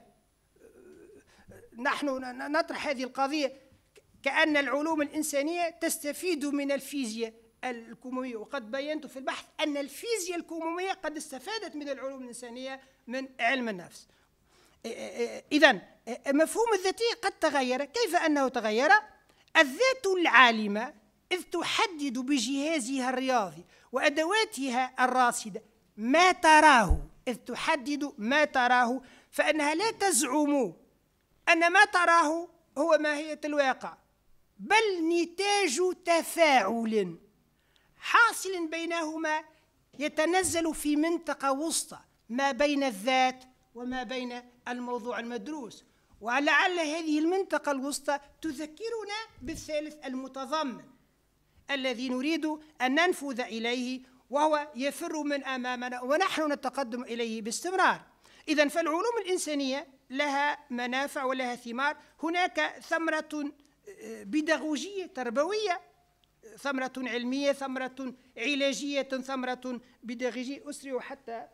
Speaker 3: نحن نطرح هذه القضية كأن العلوم الإنسانية تستفيد من الفيزياء الكمومية، وقد بينت في البحث أن الفيزياء الكمومية قد استفادت من العلوم الإنسانية من علم النفس. إذن مفهوم الذاتية قد تغير. كيف أنه تغير؟ الذات العالمة إذ تحدد بجهازها الرياضي وأدواتها الراصدة ما تراه، إذ تحدد ما تراه، فإنها لا تزعم أن ما تراه هو ماهية الواقع، بل نتاج تفاعل حاصل بينهما يتنزل في منطقة وسطى ما بين الذات وما بين الموضوع المدروس. ولعل هذه المنطقة الوسطى تذكرنا بالثالث المتضمن الذي نريد أن ننفذ إليه، وهو يفر من أمامنا ونحن نتقدم إليه باستمرار. إذن فالعلوم الإنسانية لها منافع ولها ثمار. هناك ثمرة بيداغوجية تربوية، ثمرة علمية، ثمرة علاجية، ثمرة بيداغوجية. أسرع حتى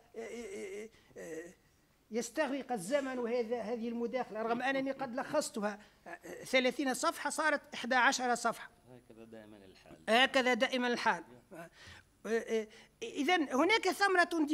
Speaker 3: يستغرق الزمن وهذا هذه المداخلة، رغم أنني قد لخصتها ثلاثين صفحة صارت إحدى عشرة صفحة.
Speaker 1: هكذا دائما الحال.
Speaker 3: هكذا دائما الحال. إذن هناك ثمرة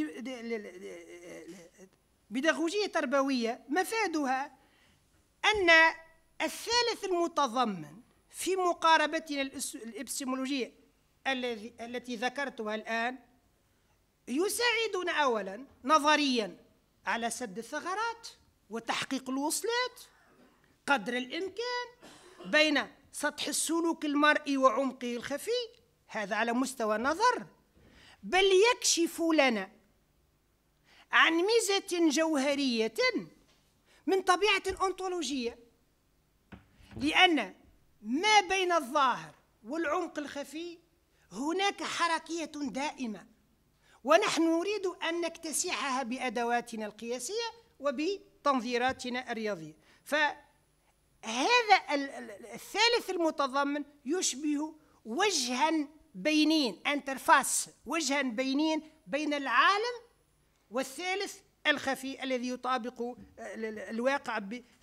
Speaker 3: بيداغوجية تربوية مفادها أن الثالث المتضمن في مقاربتنا الإبستمولوجية الذي التي ذكرتها الآن يساعدنا أولا نظريا على سد الثغرات وتحقيق الوصلات قدر الإمكان بين سطح السلوك المرئي وعمقه الخفي، هذا على مستوى النظر، بل يكشف لنا عن ميزة جوهرية من طبيعة أنطولوجية، لأن ما بين الظاهر والعمق الخفي هناك حركية دائمة، ونحن نريد أن نكتسحها بأدواتنا القياسية وبتنظيراتنا الرياضية. فهذا الثالث المتضمن يشبه وجها بينين، انترفاس، وجها بينين بين العالم والثالث الخفي الذي يطابق الواقع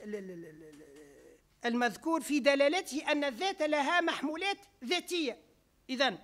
Speaker 3: المذكور في دلالته أن الذات لها محمولات ذاتية. إذن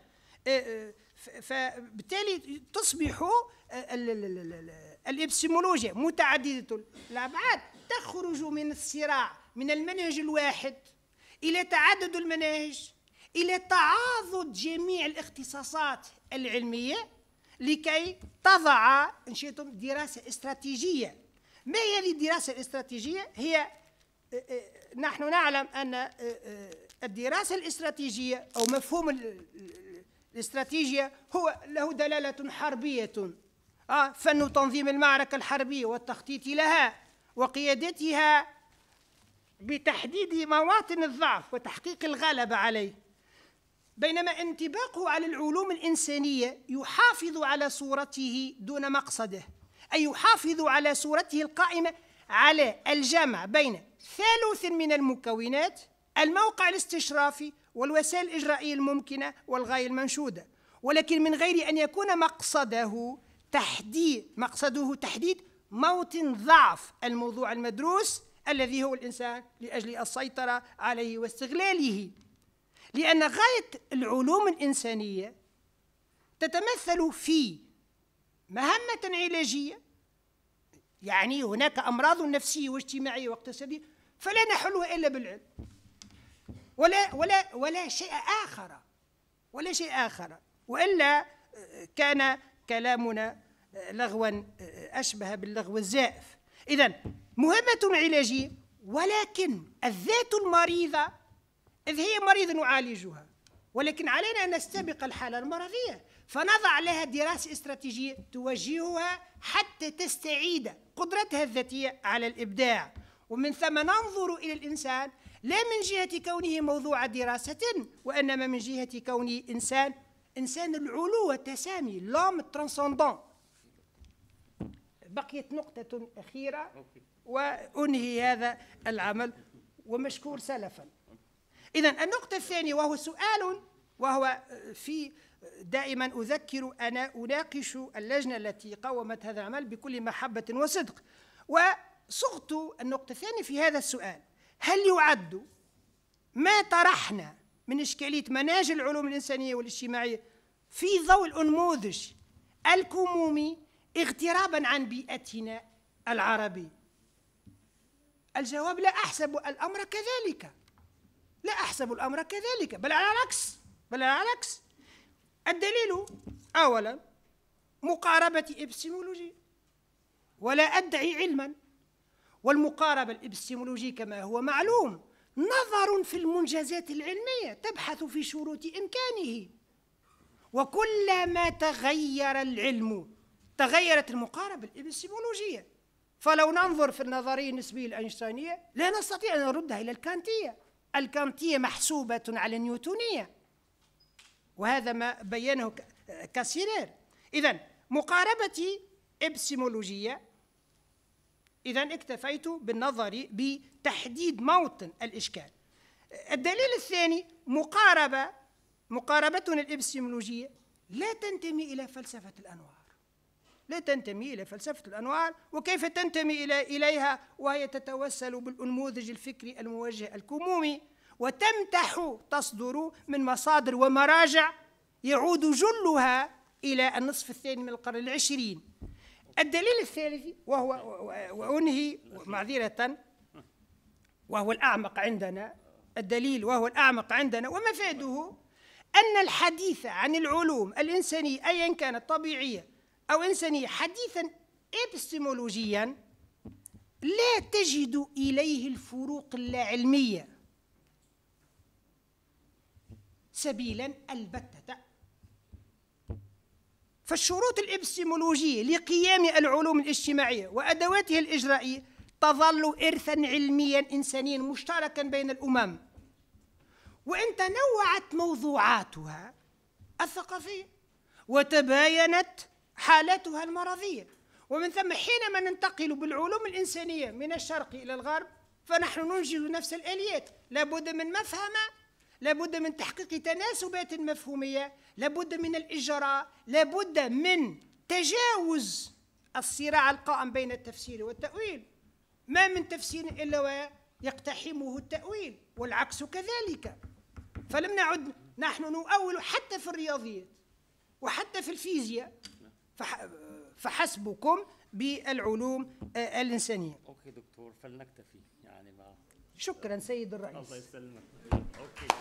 Speaker 3: فبالتالي تصبح الإبستمولوجيا متعددة الأبعاد، تخرج من الصراع من المنهج الواحد إلى تعدد المناهج، إلى تعاضد جميع الاختصاصات العلمية لكي تضع إن شئتم دراسة استراتيجية. ما هي هذه الدراسة الاستراتيجية؟ هي نحن نعلم أن الدراسة الاستراتيجية أو مفهوم الاستراتيجية هو له دلالة حربية، آه فن تنظيم المعركة الحربية والتخطيط لها وقيادتها بتحديد مواطن الضعف وتحقيق الغلبة عليه، بينما انطباقه على العلوم الإنسانية يحافظ على صورته دون مقصده، أي يحافظ على صورته القائمة على الجمع بين ثالث من المكونات: الموقع الاستشرافي والوسائل الإجرائية الممكنة والغاية المنشودة، ولكن من غير أن يكون مقصده تحديد مقصده تحديد موطن ضعف الموضوع المدروس الذي هو الإنسان لأجل السيطرة عليه واستغلاله. لأن غاية العلوم الإنسانية تتمثل في مهمة علاجية، يعني هناك أمراض نفسية واجتماعية واقتصادية فلا نحلها إلا بالعلم، ولا ولا ولا شيء آخر ولا شيء آخر، وإلا كان كلامنا لغوا أشبه باللغو الزائف. إذن مهمة علاجية، ولكن الذات المريضة إذ هي مريضة نعالجها، ولكن علينا أن نستبق الحالة المرضية، فنضع لها دراسة استراتيجية توجهها حتى تستعيد قدرتها الذاتية على الإبداع. ومن ثم ننظر إلى الإنسان لا من جهة كونه موضوع دراسة، وإنما من جهة كونه إنسان إنسان العلو والتسامي، لوم ترانسندون. بقيت نقطة أخيرة وأنهي هذا العمل ومشكور سلفا. إذن النقطة الثانية وهو سؤال، وهو في دائما أذكر أنا أناقش اللجنة التي قومت هذا العمل بكل محبة وصدق، وصغت النقطة الثانية في هذا السؤال: هل يعد ما طرحنا من إشكالية مناهج العلوم الإنسانية والاجتماعية في ضوء الأنموذج الكمومي اغترابا عن بيئتنا العربية؟ الجواب: لا أحسب الأمر كذلك، لا أحسب الأمر كذلك، بل على العكس، بل على العكس. الدليل أولا مقاربة إبستيمولوجية، ولا أدعي علما، والمقاربة الإبستيمولوجية كما هو معلوم نظر في المنجزات العلمية تبحث في شروط إمكانه، وكلما تغير العلم تغيرت المقاربة الإبستيمولوجية. فلو ننظر في النظرية النسبية الأينشتاينية لا نستطيع أن نردها إلى الكانتية، الكانتية محسوبة على النيوتونية، وهذا ما بينه كاسيرير. إذن مقاربة إبستيمولوجية، إذن اكتفيت بالنظر بتحديد موطن الإشكال. الدليل الثاني مقاربة مقاربتنا الإبستيمولوجية لا تنتمي إلى فلسفة الأنوار، لا تنتمي إلى فلسفة الأنوار. وكيف تنتمي إلى إليها وهي تتوسل بالأنموذج الفكري الموجه الكمومي، وتمتح تصدر من مصادر ومراجع يعود جلها إلى النصف الثاني من القرن العشرين. الدليل الثالث وهو وأنهي معذرة وهو الأعمق عندنا، الدليل وهو الأعمق عندنا ومفاده أن الحديث عن العلوم الإنسانية أيا كانت طبيعية أو إنسانية حديثا إبستيمولوجيا لا تجد إليه الفروق اللاعلمية سبيلا البتة. فالشروط الإبستيمولوجية لقيام العلوم الاجتماعية وأدواتها الإجرائية تظل إرثا علميا إنسانيا مشتركا بين الأمم، وإن تنوعت موضوعاتها الثقافية وتباينت حالتها المرضية. ومن ثم حينما ننتقل بالعلوم الإنسانية من الشرق إلى الغرب فنحن ننجز نفس الآليات، لابد من مفهمة، لابد من تحقيق تناسبات مفهومية، لابد من الإجراء، لابد من تجاوز الصراع القائم بين التفسير والتأويل. ما من تفسير إلا ويقتحمه التأويل والعكس كذلك. فلم نعد نحن نؤول حتى في الرياضيات وحتى في الفيزياء، فحسبكم بالعلوم الإنسانية.
Speaker 1: أوكي دكتور، فلنكتفي يعني مع
Speaker 3: شكرا سيد الرئيس.
Speaker 1: الله يسلمك. أوكي.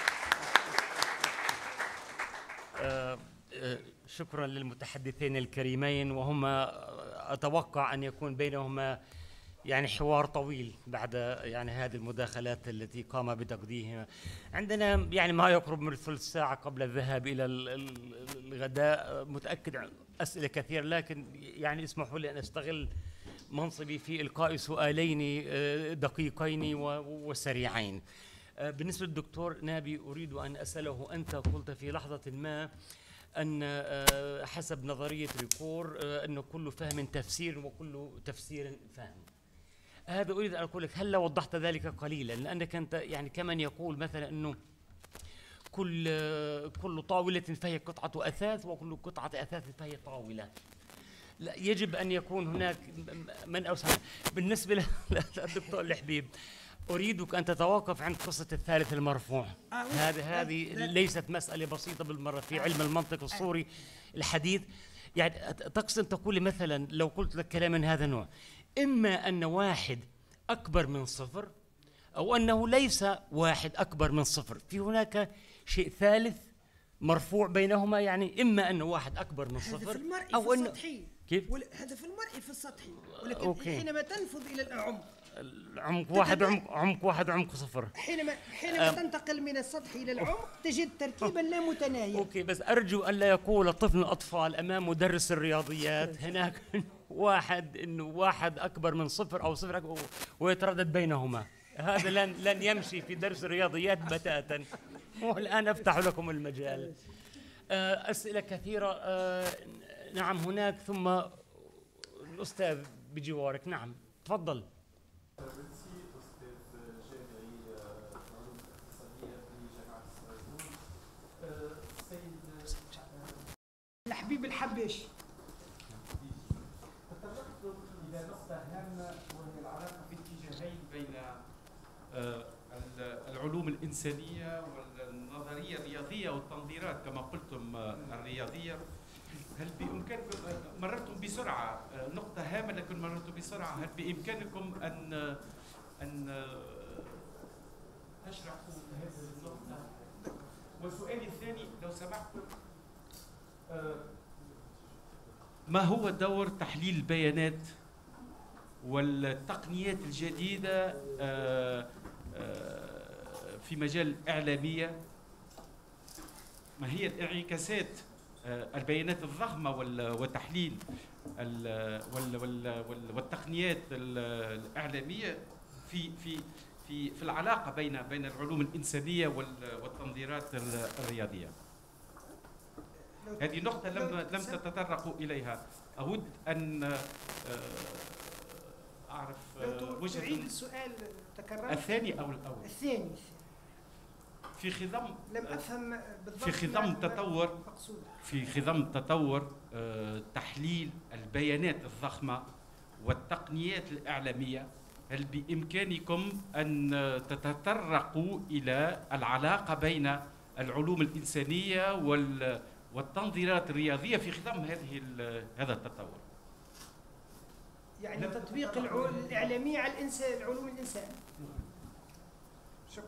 Speaker 1: آه آه شكرا للمتحدثين الكريمين، وهما أتوقع أن يكون بينهما يعني حوار طويل بعد يعني هذه المداخلات التي قام بتقديمها. عندنا يعني ما يقرب من ثلث ساعة قبل الذهاب إلى الغداء، متأكد أسئلة كثيرة، لكن يعني اسمحوا لي أن أستغل منصبي في إلقاء سؤالين دقيقين وسريعين. بالنسبة للدكتور نابي أريد أن أسأله، أنت قلت في لحظة ما أن حسب نظرية ريكور أن كل فهم تفسير وكل تفسير فهم. هذا أريد أن أقول لك، هل لو وضحت ذلك قليلا، لأنك أنت يعني كمن يقول مثلا أنه كل كل طاولة فهي قطعة أثاث وكل قطعة أثاث فهي طاولة. لا، يجب أن يكون هناك من أوسع. بالنسبة للدكتور الحبيب أريدك أن تتوقف عند قصة الثالث المرفوع. هذه هذه ليست مسألة بسيطة بالمرة في علم المنطق الصوري الحديث. يعني تقصد تقول مثلا لو قلت لك كلام من هذا النوع، إما أن واحد أكبر من صفر أو أنه ليس واحد أكبر من صفر، في هناك شيء ثالث مرفوع بينهما، يعني إما أن واحد أكبر من صفر أو أنه كيف؟
Speaker 3: هذا في المرئي في السطحي، ولكن
Speaker 1: أوكي.
Speaker 3: حينما تنفذ إلى الأعمق،
Speaker 1: العمق واحد، عمق عمق واحد، عمق صفر.
Speaker 3: حينما حينما تنتقل من السطح إلى العمق تجد تركيبا لا متناهيا.
Speaker 1: اوكي، بس ارجو ان لا يقول طفل الاطفال امام مدرس الرياضيات هناك واحد انه واحد اكبر من صفر او صفر أكبر ويتردد بينهما. هذا لن لن يمشي في درس الرياضيات بتاتا. والان افتح لكم المجال. اسئله كثيره. نعم هناك، ثم الاستاذ بجوارك. نعم تفضل.
Speaker 3: الحبيب الحبش.
Speaker 4: تطرقت إلى نقطة هامة وهي العلاقة في اتجاهين بين العلوم الإنسانية والنظرية الرياضية والتنظيرات كما قلتم الرياضية. هل بإمكانكم، مررتم بسرعة نقطة هامة لكن مررتم بسرعة، هل بإمكانكم أن أن تشرحوا هذه النقطة؟ وسؤالي الثاني لو سمحتم، ما هو دور تحليل البيانات والتقنيات الجديدة في مجال الإعلامية؟ ما هي الانعكاسات البيانات الضخمة وتحليل والتقنيات الإعلامية في في في في العلاقة بين بين العلوم الإنسانية والتنظيرات الرياضية؟ هذه نقطة لم لم تتطرقوا إليها. أود أن أعرف
Speaker 3: وجهة تعيد السؤال تكرر.
Speaker 4: الثاني أو الأول؟
Speaker 3: الثاني.
Speaker 4: في خضم
Speaker 3: لم أفهم بالضبط.
Speaker 4: في خضم تطور في خضم تطور تحليل البيانات الضخمة والتقنيات الإعلامية، هل بإمكانكم أن تتطرقوا إلى العلاقة بين العلوم الإنسانية وال والتنظيرات الرياضية في خضم هذه هذا التطور؟
Speaker 3: يعني تطبيق العلوم الإعلامية على الإنسان، العلوم الإنسان. شكرا.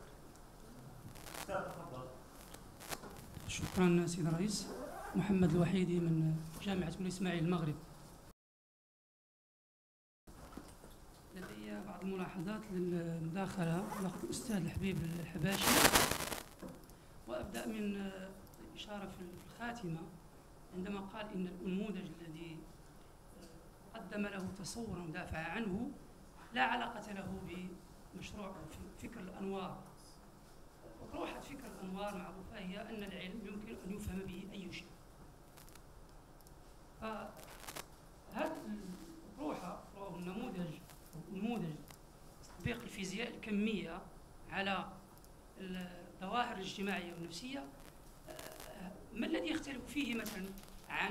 Speaker 5: شكرا سيد الرئيس. محمد الوحيدي من جامعة مولاي إسماعيل المغرب. لدي بعض الملاحظات للمداخلة ناخذ الأستاذ الحبيب الحباشي، وأبدأ من إشارة في الخاتمة عندما قال إن النموذج الذي قدم له تصورا ودافع عنه لا علاقة له بمشروع فكر الأنوار. أطروحة فكر الأنوار معروفة هي أن العلم يمكن أن يفهم به أي شيء. فهذه الأطروحة أو النموذج نموذج تطبيق الفيزياء الكمية على الظواهر الاجتماعية والنفسية، ما الذي يختلف فيه مثلا عن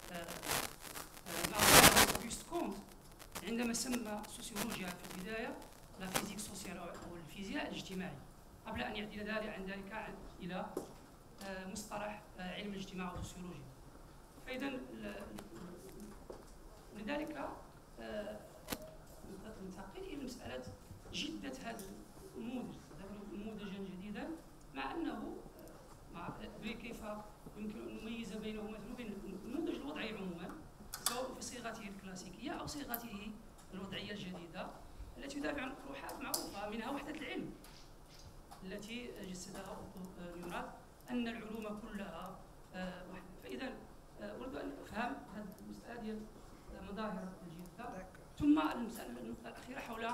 Speaker 5: ما قاله أوغست كونت عندما سمى السوسيولوجيا في البداية لا فيزيك سوسيال أو الفيزياء الاجتماعي، قبل أن يعدل ذلك عن ذلك إلى مصطلح علم الاجتماع والسوسيولوجيا. فإذا لذلك ننتقل إلى مسألة جدة هذا النموذج، نموذجا جديدا، مع أنه مع كيف يمكن أن نميز بينه مثلا وبين النموذج الوضعي عموما، سواء في صيغته الكلاسيكية أو صيغته الوضعية الجديدة التي تدافع عن أطروحات معروفة، منها وحدة العلم التي جسدها أوتو نيورات، أن العلوم كلها واحدة. فإذا أريد أن أفهم هذه المسألة ديال مظاهر الجدة. ثم المسألة النقطة الأخيرة حول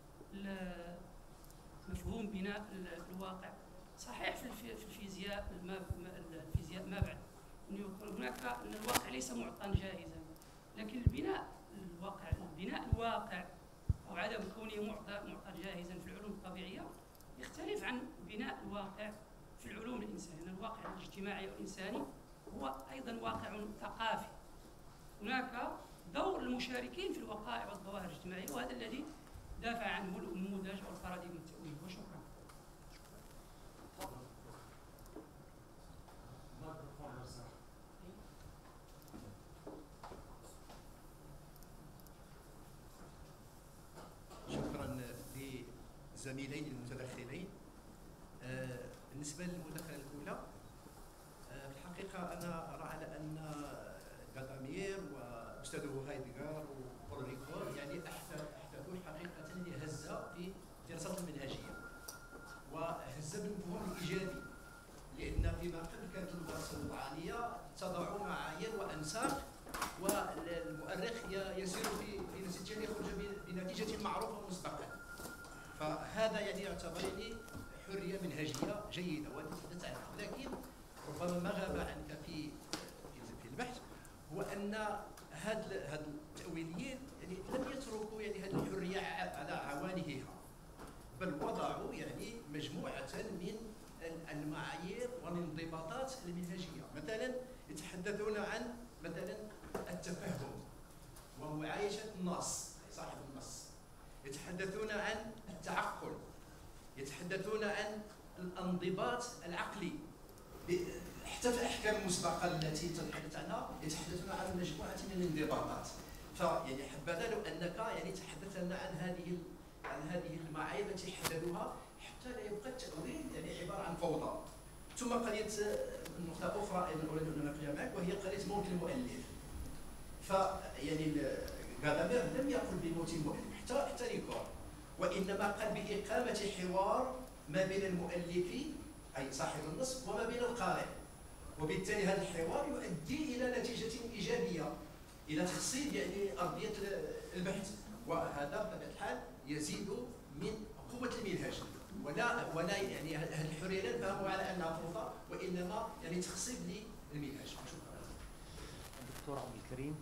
Speaker 5: مفهوم بناء الواقع. صحيح في الفيزياء الفيزياء ما بعد نيوتن هناك أن الواقع ليس معطى جاهزا، لكن البناء الواقع بناء الواقع أو عدم كونه معطى معطى جاهزا في العلوم الطبيعية يختلف عن بناء الواقع في العلوم الإنسانية. الواقع الاجتماعي والإنساني هو أيضا واقع ثقافي. هناك دور المشاركين في الوقائع والظواهر الاجتماعية، وهذا الذي دافع عنه النموذج أو الباراديم التأويل. وشكرا.
Speaker 6: شكرا للزميلين المتدخلين. آه بالنسبه للمداخله الاولى، آه في الحقيقه انا ارى على ان غادامير و استاذ هايدغر وأولريكو يعني احدثوا حقيقه هزه في الدراسات المنهجيه، وهزه بالمفهوم الايجابي، لان فيما قبل كانت المدرسه الوضعانيه تضع معايير وانساق، والمؤرخ يسير في في نسيج يخرج بنتيجه معروفه مسبقا. فهذا يعني يعتبرني حريه منهجيه جيده وتتحدث عنها، ولكن ربما ما غاب عنك في في البحث هو ان هاد هاد التأويليين يعني لم يتركوا يعني هذه الحريه على عوانهها، بل وضعوا يعني مجموعه من المعايير والانضباطات المنهجيه. مثلا يتحدثون عن مثلا التفهم ومعايشه النص صاحب النص، يتحدثون عن التعقل، يتحدثون عن الانضباط العقلي، حتى في الاحكام المسبقه التي تتحدث عنها يتحدثون عن مجموعه من الانضباطات. فيعني حبذا لو انك يعني تحدث لنا عن هذه عن هذه المعايير التي حددوها حتى لا يبقى التاويل يعني عباره عن فوضى. ثم قضيه نقطه اخرى ايضا اريد ان اناقشها معك، وهي قضيه موت المؤلف. فيعني غادامير لم يقل بموت المؤلف حتى حتى ريكور، وانما قال باقامه حوار ما بين المؤلف اي صاحب النص وما بين القارئ، وبالتالي هذا الحوار يؤدي الى نتيجه ايجابيه، الى تخصيب يعني ارضيه البحث، وهذا بطبيعه الحال يزيد من قوه المنهج، ولا ولا يعني هذه الحريه لا نفهمها على انها فوضى، وانما يعني تخصيب للمنهج. شكرا.
Speaker 1: الدكتور عبد الكريم.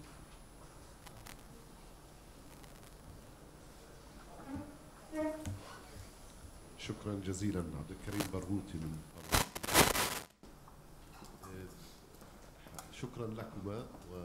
Speaker 7: شكرا جزيلا. عبد الكريم بروتي من شكرا لكما،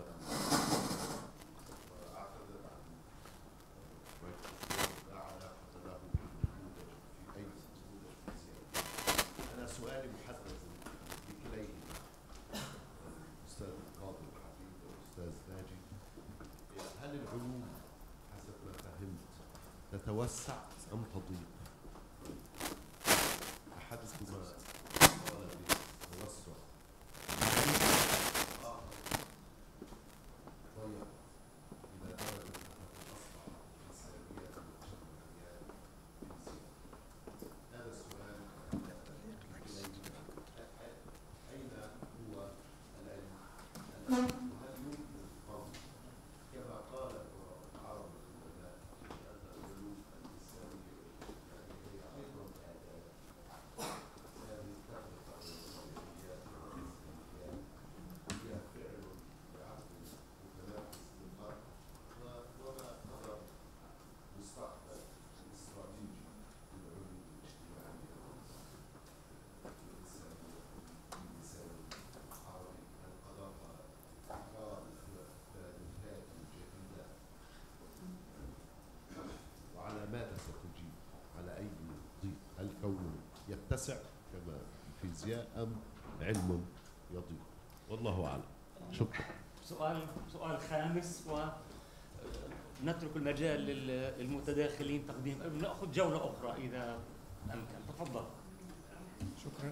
Speaker 7: واعتذر عن شويه لا علاقه له بالنموذج في اي نموذج فيزيائي. انا سؤالي محدد لكليهما، الاستاذ القاضي الحفيد والاستاذ ناجي. هل العلوم حسب ما فهمت تتوسع ام تضيق؟ احدثما قال بالتوسع ضيق الى درجه انه اصبح انسانيات واجتماعيات جنسيه. هذا السؤال اين هو العلم؟ وهل يمكن القول كما قال العرب القدماء ان العلوم الانسانيه والاجتماعيه هي ايضا اداه؟ هذه التفرقه بين الطبيعيات والفيزيائيات هي فعل بعقل متنافس للغرب، وما قدر مستقبل استراتيجي للعلوم الاجتماعيه الانسانيه باللسان العربي ان قدرها ابتكار التاليفات الجديده؟ وعلى ماذا ستجيب؟ على اي ضيق؟ هل كونه يتسع كما الفيزياء ام علم يضيق؟ والله اعلم. شكرا.
Speaker 1: سؤال سؤال خامس، ونترك المجال للمتداخلين تقديم، ناخذ جوله اخرى اذا امكن. تفضل.
Speaker 8: شكرا.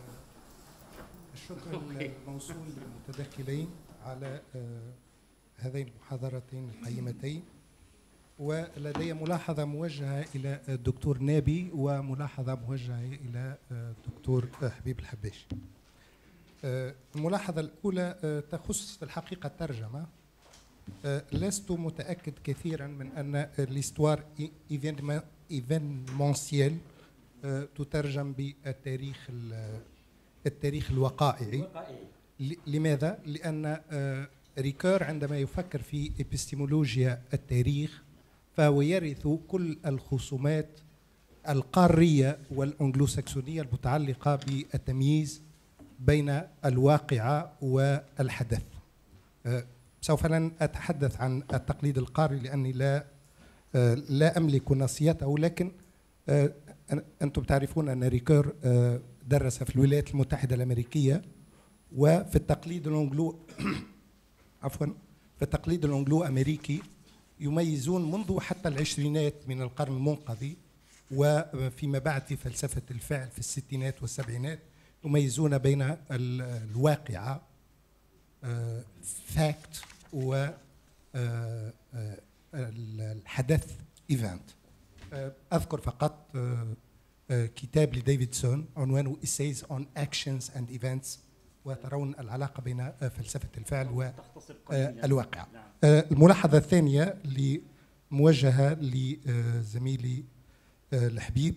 Speaker 8: الشكر الموصول للمتداخلين على هذين المحاضرتين القيمتين، ولدي ملاحظة موجهة إلى الدكتور نابي وملاحظة موجهة إلى الدكتور حبيب الحباشي. الملاحظة الأولى تخص في الحقيقة الترجمة. لست متأكد كثيرا من أن l'histoire événementielle تترجم بالتاريخ التاريخ الوقائعي. لماذا؟ لأن ريكير عندما يفكر في إبستيمولوجيا التاريخ فهو يرث كل الخصومات القارية والأنجلوساكسونية المتعلقة بالتمييز بين الواقعة والحدث. سوف لن أتحدث عن التقليد القاري لأني لا لا أملك نصيته، لكن أنتم تعرفون أن ريكير درس في الولايات المتحدة الأمريكية، وفي التقليد الأنجلو عفوا في التقليد الأنجلو أمريكي يميزون منذ حتى العشرينات من القرن المنقضي، وفيما بعد في فلسفة الفعل في الستينات والسبعينات يميزون بين الواقعة فاكت آه، آه، الحدث ايفنت. اذكر فقط آه، آه، كتاب لديفيدسون عنوانه Essays on Actions and Events، وترون العلاقه بين آه، فلسفه الفعل والواقع. آه، الملاحظه الثانيه موجهه لزميلي آه، الحبيب،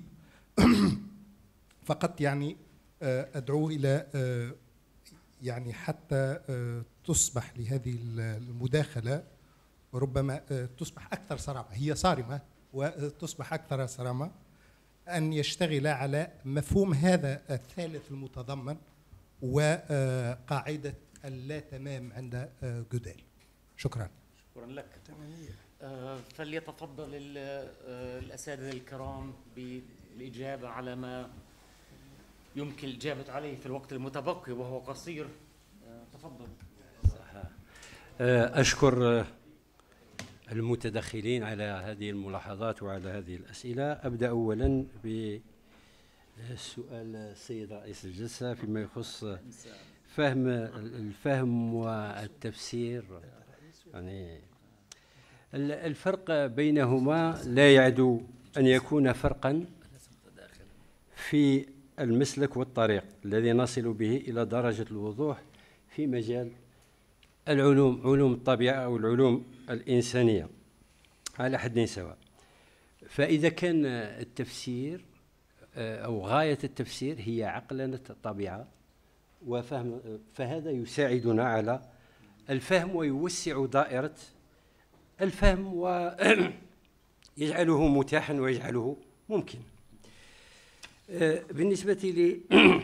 Speaker 8: فقط يعني آه، ادعوه الى آه، يعني حتى آه، تصبح لهذه المداخله ربما تصبح أكثر صرامة، هي صارمة وتصبح أكثر صرامة، أن يشتغل على مفهوم هذا الثالث المتضمن وقاعدة اللا تمام عند جوديل. شكرا.
Speaker 1: شكرا لك. آه فليتفضل الأساتذة الكرام بالإجابة على ما يمكن الإجابة عليه في الوقت المتبقي وهو قصير. آه تفضل.
Speaker 2: أشكر المتدخلين على هذه الملاحظات وعلى هذه الأسئلة. أبدأ أولا بسؤال السيد رئيس الجلسة فيما يخص فهم الفهم والتفسير. يعني الفرق بينهما لا يعدو أن يكون فرقا في المسلك والطريق الذي نصل به إلى درجة الوضوح في مجال العلوم، علوم الطبيعة أو العلوم الإنسانية على حد سواء. فإذا كان التفسير أو غاية التفسير هي عقلنة الطبيعة وفهم، فهذا يساعدنا على الفهم ويوسع دائرة الفهم ويجعله متاحا ويجعله ممكن. بالنسبة لي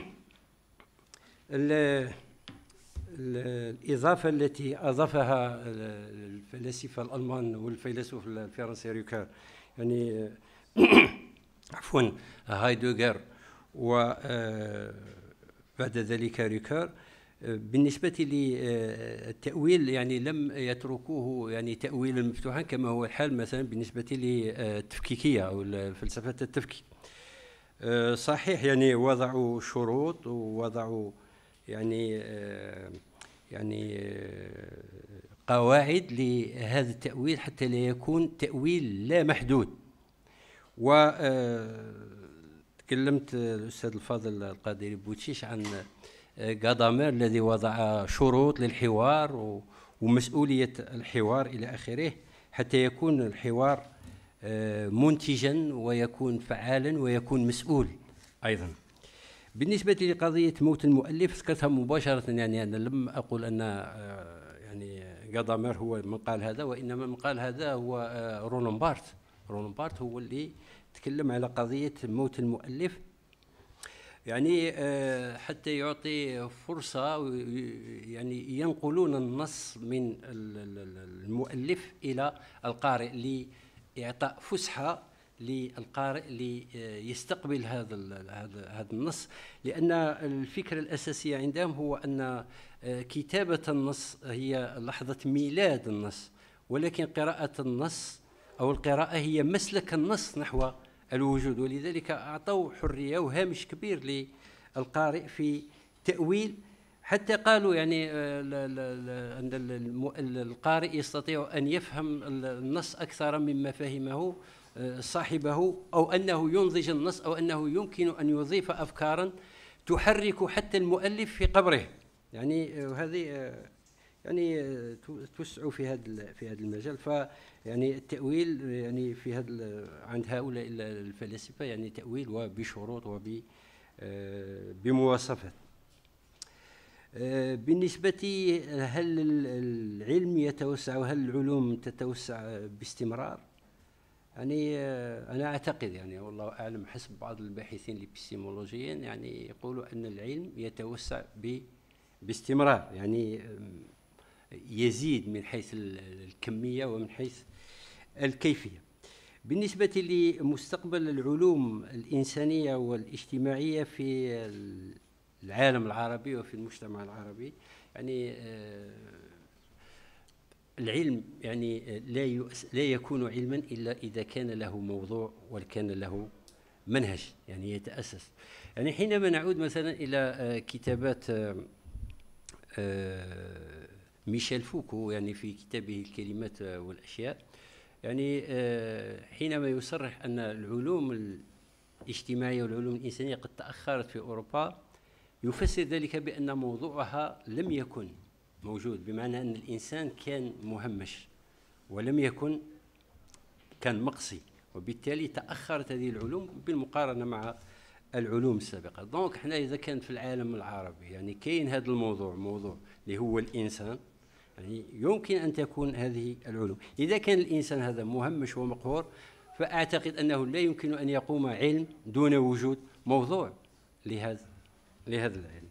Speaker 2: الإضافة التي أضافها الفلاسفة الألمان والفيلسوف الفرنسي ريكار، يعني عفوا هايدغر وبعد ذلك ريكار، بالنسبة للتأويل يعني لم يتركوه يعني تأويلا مفتوحا كما هو الحال مثلا بالنسبة للتفكيكية أو فلسفة التفكيك. صحيح يعني وضعوا شروط ووضعوا يعني يعني قواعد لهذا التأويل حتى لا يكون تأويل لا محدود. وتكلمت الأستاذ الفاضل القادري بوتشيش عن غادامير الذي وضع شروط للحوار ومسؤولية الحوار إلى آخره حتى يكون الحوار منتجا ويكون فعالا ويكون مسؤول أيضا. بالنسبة لقضية موت المؤلف ذكرتها مباشرة، يعني أنا لم أقل أن يعني غادامير هو من قال هذا، وإنما من قال هذا هو رولان بارت. رولان بارت هو اللي تكلم على قضية موت المؤلف، يعني حتى يعطي فرصة يعني ينقلون النص من المؤلف إلى القارئ لإعطاء فسحة للقارئ ليستقبل هذا هذا هذا النص، لأن الفكرة الأساسية عندهم هو أن كتابة النص هي لحظة ميلاد النص، ولكن قراءة النص أو القراءة هي مسلك النص نحو الوجود، ولذلك أعطوا حرية وهامش كبير للقارئ في تأويل، حتى قالوا يعني أن القارئ يستطيع أن يفهم النص أكثر مما فهمه صاحبه، أو أنه ينضج النص، أو أنه يمكن أن يضيف أفكارا تحرك حتى المؤلف في قبره. يعني هذه يعني توسع في هذا في هذا المجال. فيعني التأويل يعني في هذا عند هؤلاء الفلاسفة يعني تأويل وبشروط وبمواصفات. بالنسبة هل العلم يتوسع وهل العلوم تتوسع باستمرار؟ يعني أنا أعتقد يعني والله أعلم حسب بعض الباحثين الإبستيمولوجيين يعني يقولوا أن العلم يتوسع باستمرار، يعني يزيد من حيث الكمية ومن حيث الكيفية. بالنسبة لمستقبل العلوم الإنسانية والاجتماعية في العالم العربي وفي المجتمع العربي، يعني العلم يعني لا لا يكون علما إلا إذا كان له موضوع وكان له منهج يعني يتأسس. يعني حينما نعود مثلا إلى كتابات ميشيل فوكو يعني في كتابه الكلمات والأشياء، يعني حينما يصرح أن العلوم الاجتماعية والعلوم الإنسانية قد تأخرت في أوروبا، يفسر ذلك بأن موضوعها لم يكن موجود، بمعنى أن الإنسان كان مهمش ولم يكن كان مقصي، وبالتالي تأخرت هذه العلوم بالمقارنة مع العلوم السابقة. دونك احنا إذا كان في العالم العربي يعني كاين هذا الموضوع، موضوع اللي هو الإنسان، يعني يمكن أن تكون هذه العلوم. إذا كان الإنسان هذا مهمش ومقهور، فأعتقد أنه لا يمكن أن يقوم علم دون وجود موضوع لهذا لهذا العلم.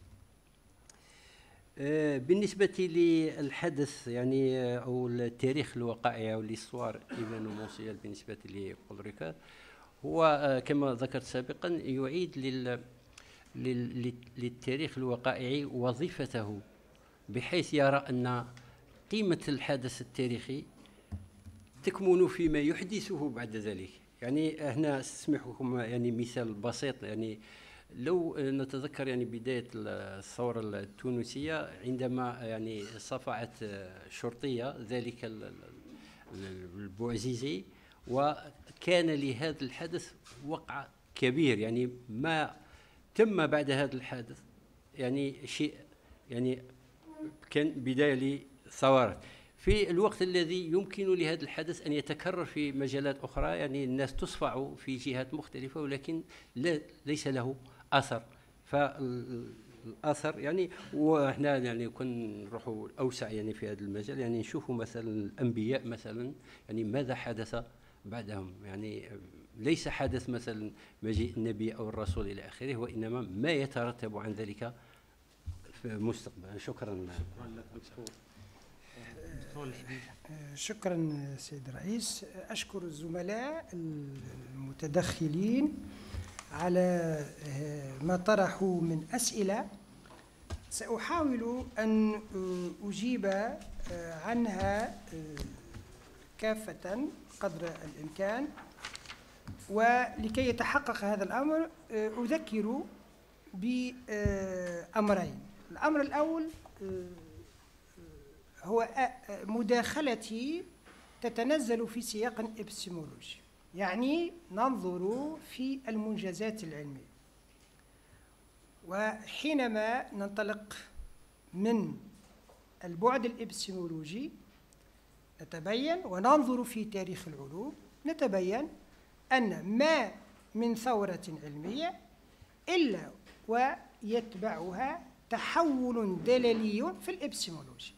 Speaker 2: بالنسبة للحدث يعني أو التاريخ الوقائعي أو الإسطوار إيفانومونسيال بالنسبة لأولريكا، هو كما ذكرت سابقا يعيد لل للتاريخ الوقائعي وظيفته، بحيث يرى أن قيمة الحدث التاريخي تكمن فيما يحدثه بعد ذلك. يعني هنا أسمحكم يعني مثال بسيط، يعني لو نتذكر يعني بداية الثورة التونسية عندما يعني صفعت شرطية ذلك البوعزيزي، وكان لهذا الحدث وقع كبير، يعني ما تم بعد هذا الحدث يعني شيء يعني كان بداية لثورات. في الوقت الذي يمكن لهذا الحدث أن يتكرر في مجالات أخرى، يعني الناس تصفع في جهات مختلفة ولكن لا ليس له أثر. فالأثر يعني وإحنا يعني كنا نروحوا أوسع يعني في هذا المجال، يعني نشوفوا مثلا الأنبياء مثلا يعني ماذا حدث بعدهم، يعني ليس حدث مثلا مجيء النبي أو الرسول إلى آخره، وإنما ما يترتب عن ذلك في المستقبل. شكرا.
Speaker 3: شكرا سيد الرئيس. أشكر الزملاء المتدخلين على ما طرحوا من أسئلة، سأحاول أن أجيب عنها كافة قدر الإمكان. ولكي يتحقق هذا الأمر أذكر بأمرين. الأمر الأول هو مداخلتي تتنزل في سياق إبستيمولوجي، يعني ننظر في المنجزات العلمية، وحينما ننطلق من البعد الإبستيمولوجي نتبين وننظر في تاريخ العلوم نتبين أن ما من ثورة علمية إلا ويتبعها تحول دلالي في الإبستيمولوجي.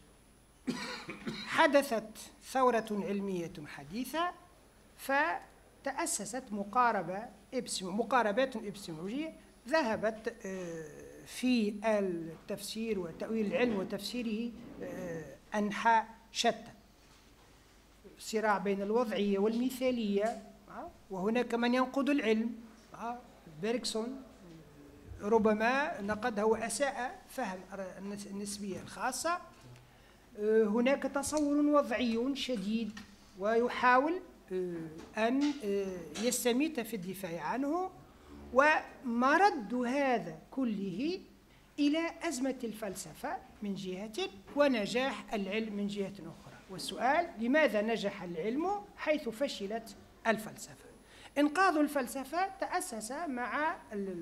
Speaker 3: حدثت ثورة علمية حديثة فتأسست مقاربة مقاربات إبستيمولوجية ذهبت في التفسير وتأويل العلم وتفسيره أنحاء شتى، صراع بين الوضعية والمثالية، وهناك من ينقد العلم. بيركسون ربما نقدها وأساء فهم النسبية الخاصة. هناك تصور وضعي شديد ويحاول أن يستميت في الدفاع عنه، ومرد هذا كله إلى أزمة الفلسفة من جهة ونجاح العلم من جهة أخرى. والسؤال لماذا نجح العلم حيث فشلت الفلسفة؟ إنقاذ الفلسفة تأسس مع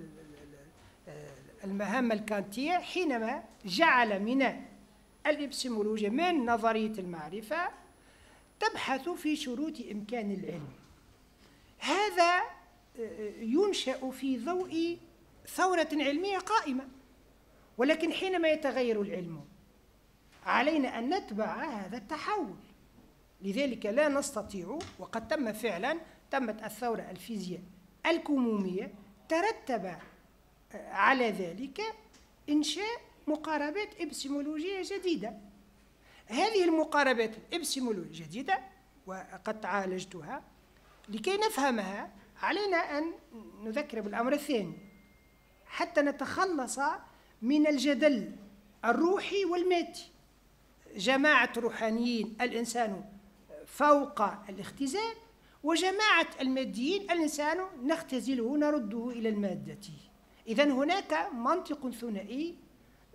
Speaker 3: المهمة الكانتية حينما جعل من الإبستيمولوجيا من نظرية المعرفة تبحث في شروط إمكان العلم. هذا ينشأ في ضوء ثورة علمية قائمة، ولكن حينما يتغير العلم علينا أن نتبع هذا التحول. لذلك لا نستطيع، وقد تم فعلا تمت الثورة الفيزياء الكمومية، ترتب على ذلك إنشاء مقاربات إبستيمولوجية جديدة. هذه المقاربات الإبستيمولوجية الجديدة وقد عالجتها، لكي نفهمها علينا أن نذكر بالأمر الثاني حتى نتخلص من الجدل الروحي والمادي. جماعة روحانيين الإنسان فوق الاختزال، وجماعة الماديين الإنسان نختزله نرده إلى المادة. إذن هناك منطق ثنائي